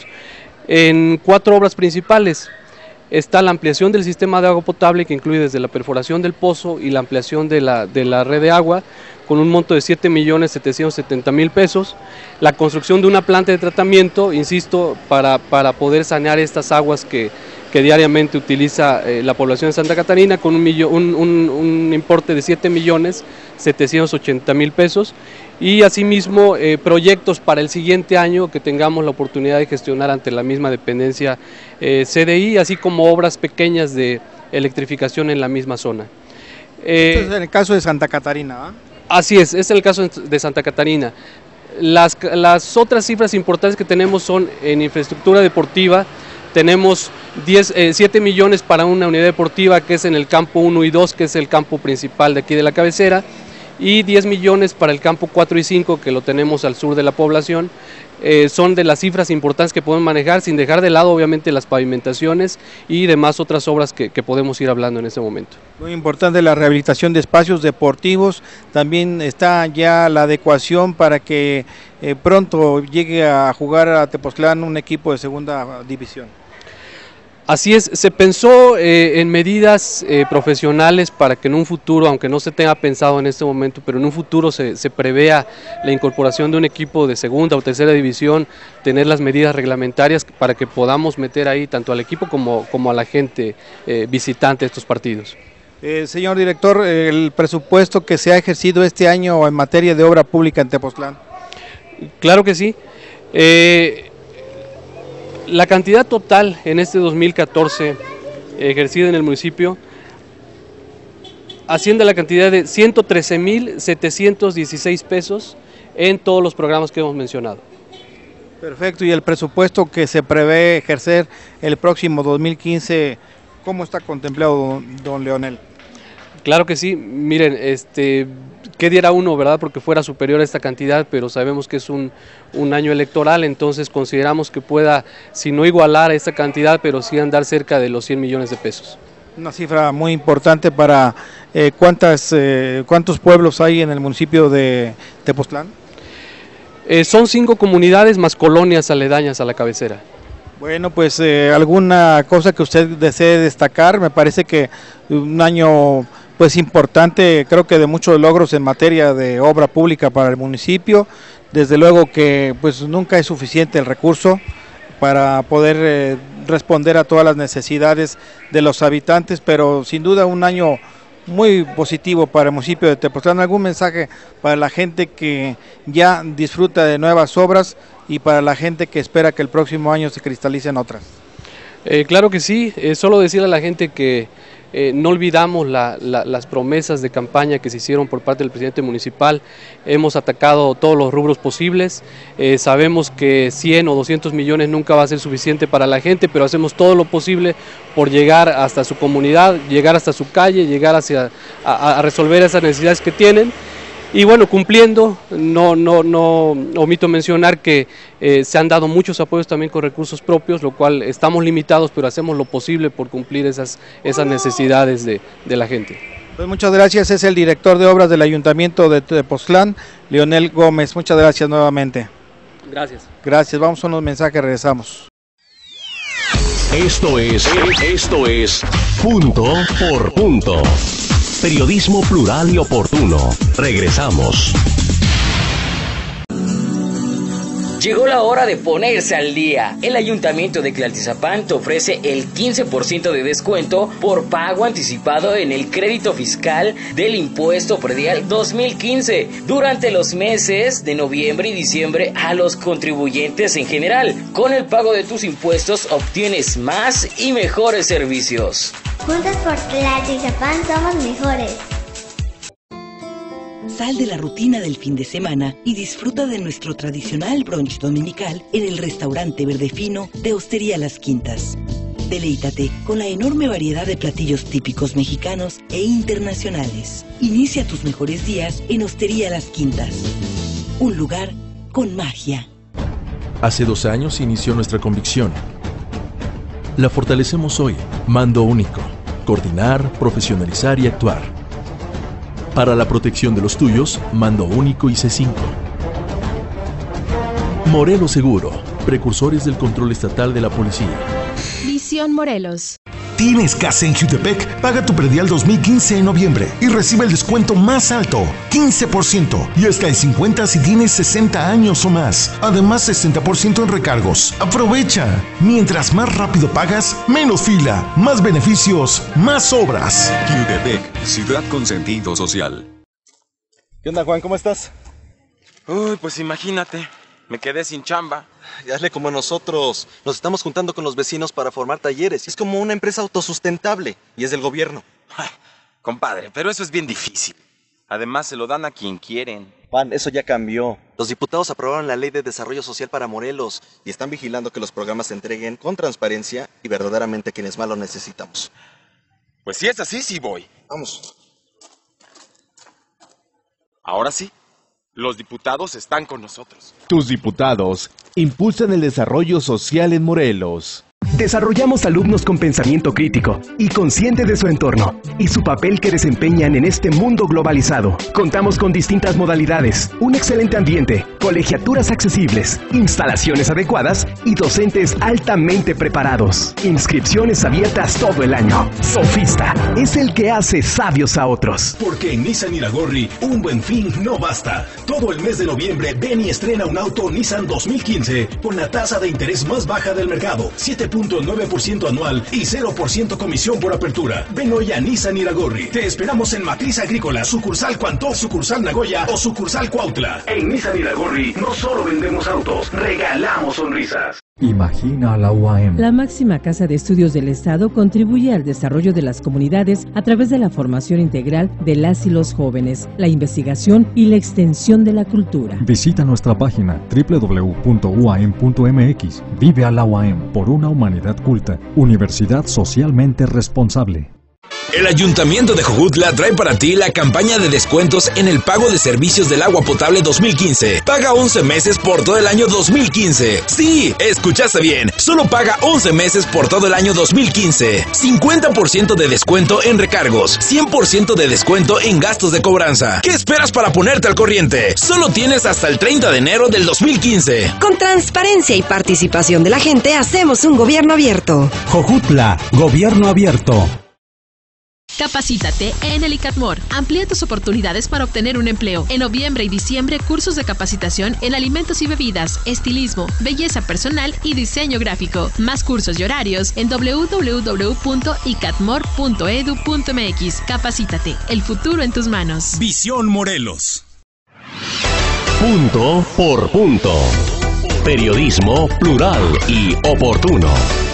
Speaker 6: en cuatro obras principales. Está la ampliación del sistema de agua potable, que incluye desde la perforación del pozo y la ampliación de la, de la red de agua, con un monto de siete millones setecientos setenta mil pesos, la construcción de una planta de tratamiento, insisto, para, para poder sanear estas aguas que, que diariamente utiliza eh, la población de Santa Catarina, con un, millón, un, un, un importe de siete millones setecientos ochenta mil pesos, y asimismo eh, proyectos para el siguiente año que tengamos la oportunidad de gestionar ante la misma dependencia eh, C D I, así como obras pequeñas de electrificación en la misma zona.
Speaker 2: Eh, Esto es en el caso de Santa Catarina, ¿eh?
Speaker 6: Así es, es el caso de Santa Catarina. Las, las otras cifras importantes que tenemos son en infraestructura deportiva. Tenemos siete millones para una unidad deportiva que es en el campo uno y dos, que es el campo principal de aquí de la cabecera, y diez millones para el campo cuatro y cinco, que lo tenemos al sur de la población. Eh, son de las cifras importantes que podemos manejar, sin dejar de lado obviamente las pavimentaciones y demás otras obras que, que podemos ir hablando en este momento.
Speaker 2: Muy importante la rehabilitación de espacios deportivos, también está ya la adecuación para que eh, pronto llegue a jugar a Tepoztlán un equipo de segunda división.
Speaker 6: Así es, se pensó eh, en medidas eh, profesionales para que en un futuro, aunque no se tenga pensado en este momento, pero en un futuro se, se prevea la incorporación de un equipo de segunda o tercera división, tener las medidas reglamentarias para que podamos meter ahí tanto al equipo como, como a la gente eh, visitante de estos partidos.
Speaker 2: Eh, señor director, el presupuesto que se ha ejercido este año en materia de obra pública en Tepoztlán.
Speaker 6: Claro que sí. Eh, La cantidad total en este dos mil catorce ejercida en el municipio asciende a la cantidad de ciento trece mil setecientos dieciséis pesos en todos los programas que hemos mencionado.
Speaker 2: Perfecto, y el presupuesto que se prevé ejercer el próximo dos mil quince, ¿cómo está contemplado, don, don Leonel?
Speaker 6: Claro que sí, miren, este, ¿qué diera uno, verdad? Porque fuera superior a esta cantidad, pero sabemos que es un, un año electoral, entonces consideramos que pueda, si no igualar a esta cantidad, pero sí andar cerca de los cien millones de pesos.
Speaker 2: Una cifra muy importante para eh, ¿cuántas, eh, ¿cuántos pueblos hay en el municipio de Tepoztlán?
Speaker 6: Eh, son cinco comunidades más colonias aledañas a la cabecera.
Speaker 2: Bueno, pues eh, alguna cosa que usted desee destacar, me parece que un año pues importante, creo que de muchos logros en materia de obra pública para el municipio. Desde luego que pues nunca es suficiente el recurso para poder eh, responder a todas las necesidades de los habitantes, pero sin duda un año muy positivo para el municipio de Tepoztlán. ¿Algún mensaje para la gente que ya disfruta de nuevas obras y para la gente que espera que el próximo año se cristalicen otras?
Speaker 6: Eh, claro que sí, eh, solo decirle a la gente que eh, no olvidamos la, la, las promesas de campaña que se hicieron por parte del presidente municipal. Hemos atacado todos los rubros posibles, eh, sabemos que cien o doscientos millones nunca va a ser suficiente para la gente, pero hacemos todo lo posible por llegar hasta su comunidad, llegar hasta su calle, llegar hacia, a, a resolver esas necesidades que tienen. Y bueno, cumpliendo, no, no, no omito mencionar que eh, se han dado muchos apoyos también con recursos propios, lo cual estamos limitados, pero hacemos lo posible por cumplir esas, esas necesidades de, de la gente.
Speaker 2: Pues muchas gracias, es el director de obras del Ayuntamiento de Tepoztlán, Leonel Gómez. Muchas gracias nuevamente.
Speaker 6: Gracias.
Speaker 2: Gracias, vamos a unos mensajes, regresamos.
Speaker 1: Esto es, esto es Punto por Punto. Periodismo plural y oportuno. Regresamos.
Speaker 7: Llegó la hora de ponerse al día. El Ayuntamiento de Tlaltizapán te ofrece el quince por ciento de descuento por pago anticipado en el crédito fiscal del impuesto predial dos mil quince durante los meses de noviembre y diciembre a los contribuyentes en general. Con el pago de tus impuestos obtienes más y mejores servicios.
Speaker 8: Juntos por Tlaltizapán somos mejores.
Speaker 9: Sal de la rutina del fin de semana y disfruta de nuestro tradicional brunch dominical en el restaurante Verde Fino de Hostería Las Quintas. Deleítate con la enorme variedad de platillos típicos mexicanos e internacionales. Inicia tus mejores días en Hostería Las Quintas. Un lugar con magia.
Speaker 10: Hace dos años inició nuestra convicción. La fortalecemos hoy. Mando único. Coordinar, profesionalizar y actuar. Para la protección de los tuyos, Mando Único y C cinco. Morelos Seguro, precursores del control estatal de la policía.
Speaker 20: Visión Morelos.
Speaker 11: ¿Tienes casa en Jutepec? Paga tu predial dos mil quince en noviembre y recibe el descuento más alto, quince por ciento, y hasta el cincuenta por ciento si tienes sesenta años o más. Además, sesenta por ciento en recargos. ¡Aprovecha! Mientras más rápido pagas, menos fila, más beneficios, más obras.
Speaker 12: Jutepec, ciudad con sentido social.
Speaker 13: ¿Qué onda, Juan? ¿Cómo estás?
Speaker 14: Uy, pues imagínate, me quedé sin chamba.
Speaker 13: Y hazle como nosotros. Nos estamos juntando con los vecinos para formar talleres. Es como una empresa autosustentable y es del gobierno.
Speaker 14: Ay, compadre, pero eso es bien difícil. Además, se lo dan a quien quieren.
Speaker 13: Juan, eso ya cambió. Los diputados aprobaron la Ley de Desarrollo Social para Morelos y están vigilando que los programas se entreguen con transparencia y verdaderamente a quienes más lo necesitamos.
Speaker 14: Pues si es así, sí voy.
Speaker 13: Vamos.
Speaker 14: Ahora sí. Los diputados están con nosotros.
Speaker 16: Tus diputados impulsan el desarrollo social en Morelos.
Speaker 15: Desarrollamos alumnos con pensamiento crítico y consciente de su entorno y su papel que desempeñan en este mundo globalizado. Contamos con distintas modalidades, un excelente ambiente, colegiaturas accesibles, instalaciones adecuadas y docentes altamente preparados. Inscripciones abiertas todo el año. Sofista es el que hace sabios a otros.
Speaker 16: Porque en Nissan Iragorri, un buen fin no basta. Todo el mes de noviembre, ven y estrena un auto Nissan dos mil quince con la tasa de interés más baja del mercado, siete punto nueve por ciento anual y cero por ciento comisión por apertura. Ven hoy a Nissan Iragorri. Te esperamos en Matriz Agrícola, sucursal Cuantó, sucursal Nagoya o sucursal Cuautla. En Nissan Iragorri no solo vendemos autos, regalamos sonrisas.
Speaker 18: Imagina a la U A M.
Speaker 19: La máxima casa de estudios del Estado contribuye al desarrollo de las comunidades a través de la formación integral de las y los jóvenes, la investigación y la extensión de la cultura.
Speaker 18: Visita nuestra página doble u doble u doble u punto u a m punto m x. Vive a la U A M por una humanidad culta. Universidad socialmente responsable.
Speaker 27: El Ayuntamiento de Jojutla trae para ti la campaña de descuentos en el pago de servicios del agua potable dos mil quince. Paga once meses por todo el año dos mil quince. Sí, escuchaste bien. Solo paga once meses por todo el año dos mil quince. cincuenta por ciento de descuento en recargos. cien por ciento de descuento en gastos de cobranza. ¿Qué esperas para ponerte al corriente? Solo tienes hasta el treinta de enero del dos mil quince.
Speaker 28: Con transparencia y participación de la gente, hacemos un gobierno abierto.
Speaker 29: Jojutla, gobierno abierto.
Speaker 20: Capacítate en el ICATMOR. Amplía tus oportunidades para obtener un empleo. En noviembre y diciembre, cursos de capacitación en alimentos y bebidas, estilismo, belleza personal y diseño gráfico. Más cursos y horarios en doble u doble u doble u punto icatmor punto edu punto m x. Capacítate. El futuro en tus manos.
Speaker 27: Visión Morelos.
Speaker 1: Punto por punto. Periodismo plural y oportuno.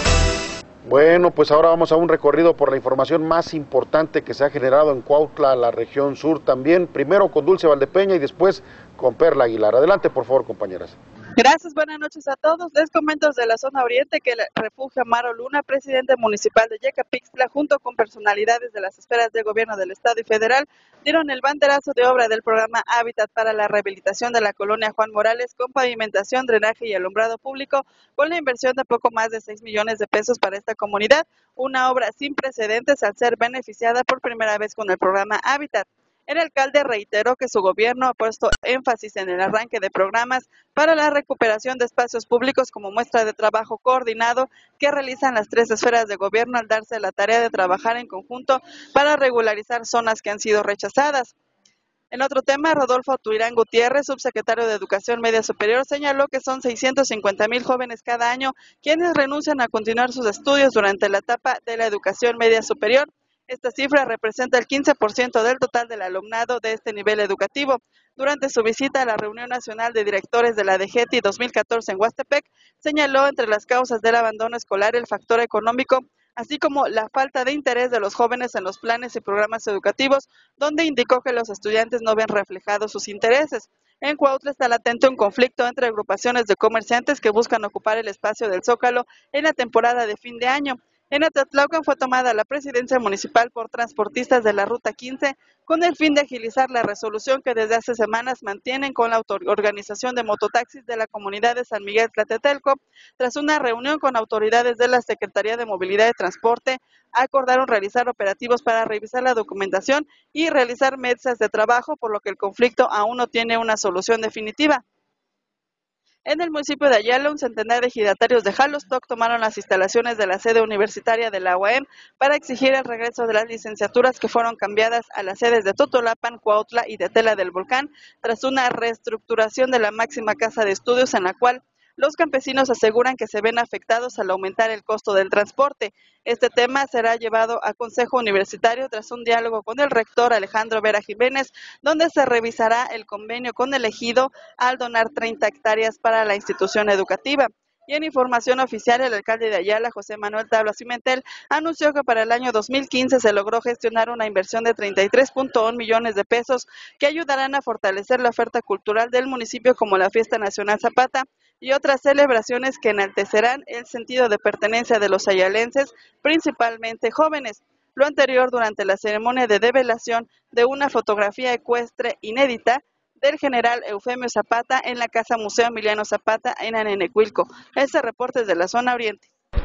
Speaker 3: Bueno, pues ahora vamos a un recorrido por la información más importante que se ha generado en Cuautla, la región sur también. Primero con Dulce Valdepeña y después con Perla Aguilar. Adelante, por favor, compañeras.
Speaker 21: Gracias, buenas noches a todos. Les comento desde la zona oriente que el refugio Amaro Luna, presidente municipal de Yecapixtla, junto con personalidades de las esferas de gobierno del estado y federal, dieron el banderazo de obra del programa Hábitat para la rehabilitación de la colonia Juan Morales con pavimentación, drenaje y alumbrado público, con la inversión de poco más de seis millones de pesos para esta comunidad, una obra sin precedentes al ser beneficiada por primera vez con el programa Hábitat. El alcalde reiteró que su gobierno ha puesto énfasis en el arranque de programas para la recuperación de espacios públicos como muestra de trabajo coordinado que realizan las tres esferas de gobierno al darse la tarea de trabajar en conjunto para regularizar zonas que han sido rechazadas. En otro tema, Rodolfo Tuirán Gutiérrez, subsecretario de Educación Media Superior, señaló que son seiscientos cincuenta mil jóvenes cada año quienes renuncian a continuar sus estudios durante la etapa de la educación media superior. Esta cifra representa el quince por ciento del total del alumnado de este nivel educativo. Durante su visita a la Reunión Nacional de Directores de la D G E T I dos mil catorce en Huastepec, señaló entre las causas del abandono escolar el factor económico, así como la falta de interés de los jóvenes en los planes y programas educativos, donde indicó que los estudiantes no ven reflejados sus intereses. En Cuautla está latente un conflicto entre agrupaciones de comerciantes que buscan ocupar el espacio del Zócalo en la temporada de fin de año. En Atatlaucan fue tomada la presidencia municipal por transportistas de la Ruta quince con el fin de agilizar la resolución que desde hace semanas mantienen con la organización de mototaxis de la comunidad de San Miguel Tlatetelco. Tras una reunión con autoridades de la Secretaría de Movilidad y Transporte, acordaron realizar operativos para revisar la documentación y realizar mesas de trabajo, por lo que el conflicto aún no tiene una solución definitiva. En el municipio de Ayala, un centenar de ejidatarios de Jalostoc tomaron las instalaciones de la sede universitaria de la U A M para exigir el regreso de las licenciaturas que fueron cambiadas a las sedes de Totolapan, Cuautla y de Tela del Volcán, tras una reestructuración de la máxima casa de estudios en la cual los campesinos aseguran que se ven afectados al aumentar el costo del transporte. Este tema será llevado a Consejo Universitario tras un diálogo con el rector Alejandro Vera Jiménez, donde se revisará el convenio con el ejido al donar treinta hectáreas para la institución educativa. Y en información oficial, el alcalde de Ayala, José Manuel Tabla Cimentel, anunció que para el año dos mil quince se logró gestionar una inversión de treinta y tres punto uno millones de pesos que ayudarán a fortalecer la oferta cultural del municipio, como la Fiesta Nacional Zapata y otras celebraciones que enaltecerán el sentido de pertenencia de los ayalenses, principalmente jóvenes. Lo anterior durante la ceremonia de develación de una fotografía ecuestre inédita del general Eufemio Zapata en la Casa Museo Emiliano Zapata en Anenecuilco. Este reporte es de la zona oriente.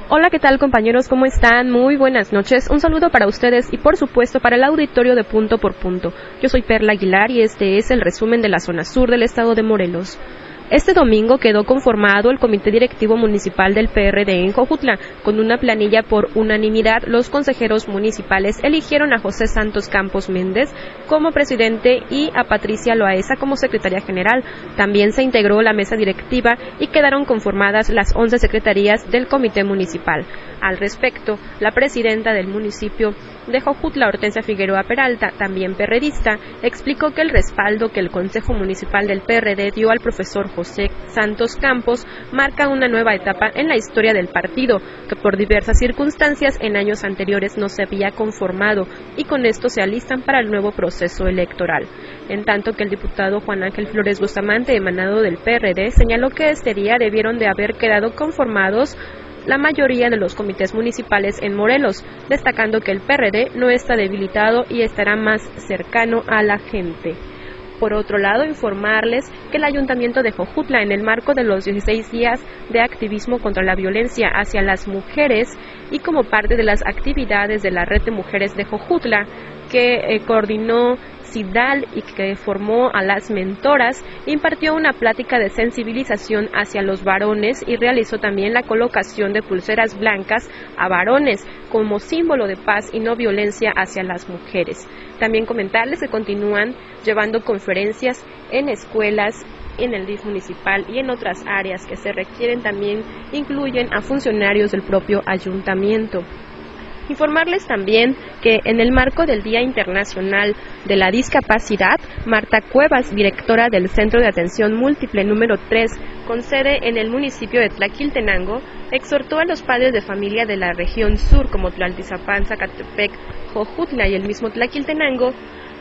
Speaker 4: Hola, ¿qué tal compañeros? ¿Cómo están? Muy buenas noches. Un saludo para ustedes y por supuesto para el auditorio de Punto por Punto. Yo soy Perla Aguilar y este es el resumen de la zona sur del estado de Morelos. Este domingo quedó conformado el Comité Directivo Municipal del P R D en Jojutla. Con una planilla por unanimidad, los consejeros municipales eligieron a José Santos Campos Méndez como presidente y a Patricia Loaesa como secretaria general. También se integró la mesa directiva y quedaron conformadas las once secretarías del Comité Municipal. Al respecto, la presidenta del municipio de Jojutla, Hortensia Figueroa Peralta, también perredista, explicó que el respaldo que el Consejo Municipal del P R D dio al profesor José Santos Campos marca una nueva etapa en la historia del partido, que por diversas circunstancias en años anteriores no se había conformado y con esto se alistan para el nuevo proceso electoral. En tanto que el diputado Juan Ángel Flores Bustamante, emanado del P R D, señaló que este día debieron de haber quedado conformados la mayoría de los comités municipales en Morelos, destacando que el P R D no está debilitado y estará más cercano a la gente. Por otro lado, informarles que el Ayuntamiento de Jojutla, en el marco de los dieciséis días de activismo contra la violencia hacia las mujeres y como parte de las actividades de la Red de Mujeres de Jojutla, que eh, coordinó CIDAL y que formó a las mentoras, impartió una plática de sensibilización hacia los varones y realizó también la colocación de pulseras blancas a varones como símbolo de paz y no violencia hacia las mujeres. También comentarles que continúan llevando conferencias en escuelas, en el D I F municipal y en otras áreas que se requieren. También incluyen a funcionarios del propio ayuntamiento. Informarles también que en el marco del Día Internacional de la Discapacidad, Marta Cuevas, directora del Centro de Atención Múltiple número tres, con sede en el municipio de Tlaquiltenango, exhortó a los padres de familia de la región sur, como Tlaltizapán, Zacatepec, Jojutla y el mismo Tlaquiltenango,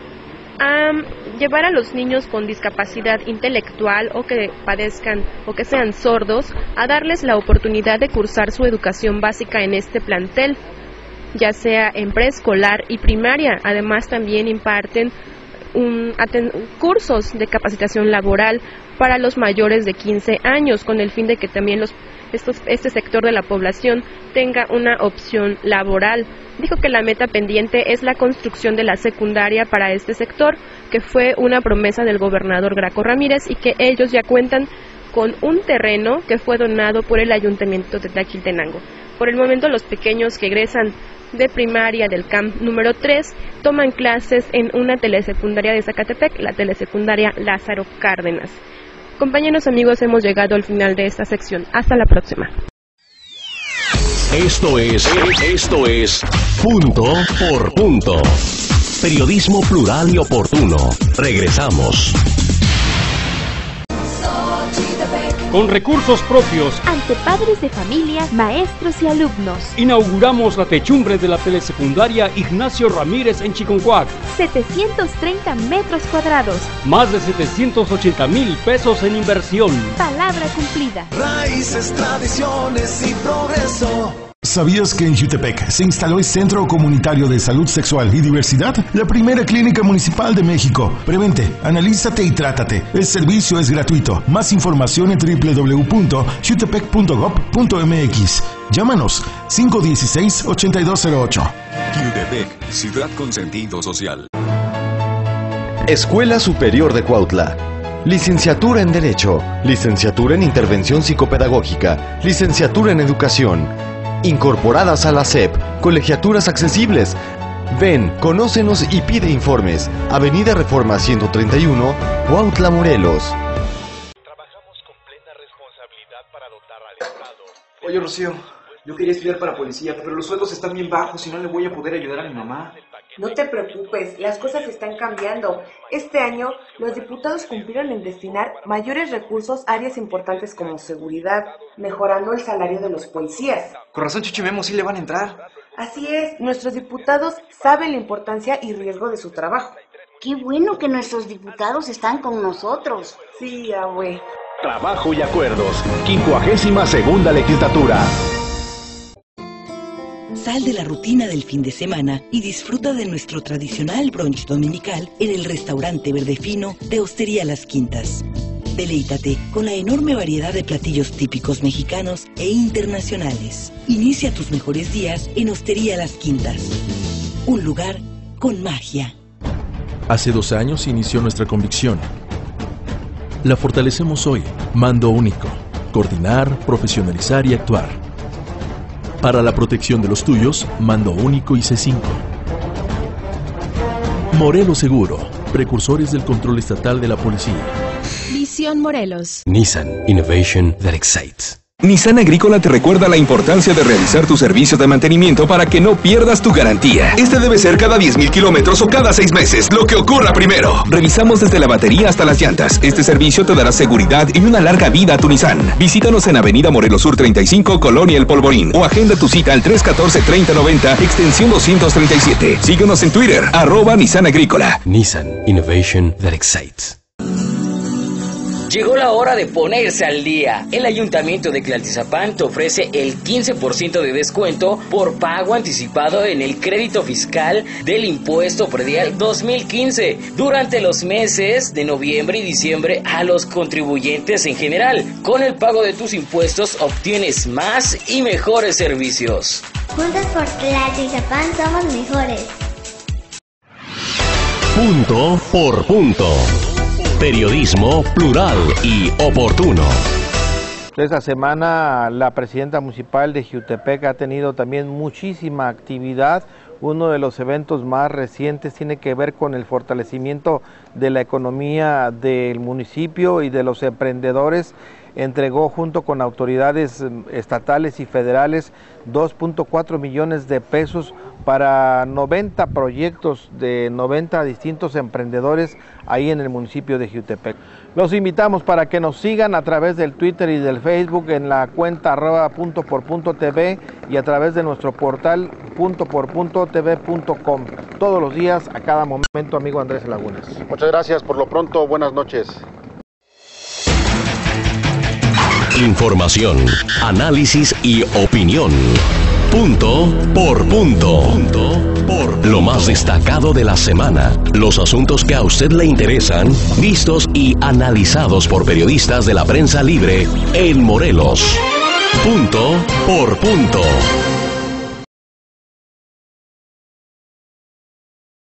Speaker 4: a llevar a los niños con discapacidad intelectual o que padezcan o que sean sordos, a darles la oportunidad de cursar su educación básica en este plantel, ya sea en preescolar y primaria. Además, también imparten un, aten, cursos de capacitación laboral para los mayores de quince años, con el fin de que también los, estos, este sector de la población tenga una opción laboral. Dijo que la meta pendiente es la construcción de la secundaria para este sector, que fue una promesa del gobernador Graco Ramírez y que ellos ya cuentan con un terreno que fue donado por el Ayuntamiento de Tlaquiltenango. Por el momento, los pequeños que egresan de primaria del C A M número tres toman clases en una telesecundaria de Zacatepec, la telesecundaria Lázaro Cárdenas. Compañeros, amigos, hemos llegado al final de esta sección. Hasta la próxima.
Speaker 1: Esto es, esto es Punto por Punto. Periodismo plural y oportuno. Regresamos.
Speaker 5: Con recursos propios,
Speaker 6: ante padres de familia, maestros y alumnos,
Speaker 5: inauguramos la techumbre de la telesecundaria Ignacio Ramírez en Chiconcuac.
Speaker 6: setecientos treinta metros cuadrados.
Speaker 5: Más de setecientos ochenta mil pesos en inversión.
Speaker 6: Palabra cumplida.
Speaker 17: Raíces, tradiciones y progreso.
Speaker 11: ¿Sabías que en Jutepec se instaló el Centro Comunitario de Salud Sexual y Diversidad? La primera clínica municipal de México. Prevente, analízate y trátate. El servicio es gratuito. Más información en doble u doble u doble u punto jutepec punto gob punto m x. Llámanos cinco uno seis, ocho dos cero ocho.
Speaker 12: Jutepec, ciudad con sentido social.
Speaker 22: Escuela Superior de Cuautla. Licenciatura en Derecho, licenciatura en Intervención Psicopedagógica, licenciatura en Educación. Incorporadas a la S E P, colegiaturas accesibles. Ven, conócenos y pide informes. Avenida Reforma ciento treinta y uno, Cuautla, Morelos.
Speaker 23: Trabajamos con plena responsabilidad para dotar al Estado.
Speaker 24: Oye, Rocío, yo quería estudiar para policía, pero los sueldos están bien bajos y no le voy a poder ayudar a mi mamá.
Speaker 25: No te preocupes, las cosas están cambiando. Este año, los diputados cumplieron en destinar mayores recursos a áreas importantes como seguridad, mejorando el salario de los policías.
Speaker 24: Con razón, Chucho y Memo sí le van a entrar.
Speaker 25: Así es, nuestros diputados saben la importancia y riesgo de su trabajo.
Speaker 26: Qué bueno que nuestros diputados están con nosotros.
Speaker 25: Sí, abue.
Speaker 30: Trabajo y acuerdos, quincuagésima segunda legislatura.
Speaker 9: Sal de la rutina del fin de semana y disfruta de nuestro tradicional brunch dominical en el restaurante Verdefino de Hostería Las Quintas. Deleítate con la enorme variedad de platillos típicos mexicanos e internacionales. Inicia tus mejores días en Hostería Las Quintas. Un lugar con magia.
Speaker 2: Hace dos años inició nuestra convicción. La fortalecemos hoy. Mando único. Coordinar, profesionalizar y actuar. Para la protección de los tuyos, Mando único y C cinco. Morelos Seguro. Precursores del control estatal de la policía.
Speaker 20: Visión Morelos.
Speaker 1: Nissan Innovation that excites.
Speaker 27: Nissan Agrícola te recuerda la importancia de realizar tu servicio de mantenimiento para que no pierdas tu garantía. Este debe ser cada diez mil kilómetros o cada seis meses, lo que ocurra primero. Revisamos desde la batería hasta las llantas. Este servicio te dará seguridad y una larga vida a tu Nissan. Visítanos en Avenida Morelos Sur treinta y cinco, Colonia El Polvorín, o agenda tu cita al tres uno cuatro, treinta noventa, extensión doscientos treinta y siete. Síguenos en Twitter, arroba Nissan Agrícola.
Speaker 1: Nissan Innovation that excites.
Speaker 7: Llegó la hora de ponerse al día. El Ayuntamiento de Tlaltizapán te ofrece el quince por ciento de descuento por pago anticipado en el crédito fiscal del impuesto predial dos mil quince durante los meses de noviembre y diciembre a los contribuyentes en general. Con el pago de tus impuestos obtienes más y mejores servicios.
Speaker 8: Juntos por Tlaltizapán somos mejores.
Speaker 1: Punto por punto. Periodismo plural y oportuno.
Speaker 10: Esta semana la presidenta municipal de Jiutepec ha tenido también muchísima actividad. Uno de los eventos más recientes tiene que ver con el fortalecimiento de la economía del municipio y de los emprendedores. Entregó junto con autoridades estatales y federales dos punto cuatro millones de pesos para noventa proyectos de noventa distintos emprendedores ahí en el municipio de Jiutepec. Los invitamos para que nos sigan a través del Twitter y del Facebook en la cuenta arroba punto por punto tv y a través de nuestro portal punto por punto tv punto com. Todos los días, a cada momento, amigo Andrés Lagunes.
Speaker 3: Muchas gracias. Por lo pronto, buenas noches.
Speaker 1: Información, análisis y opinión. Punto por punto. Punto por lo más destacado de la semana. Los asuntos que a usted le interesan, vistos y analizados por periodistas de la prensa libre en Morelos. Punto por punto.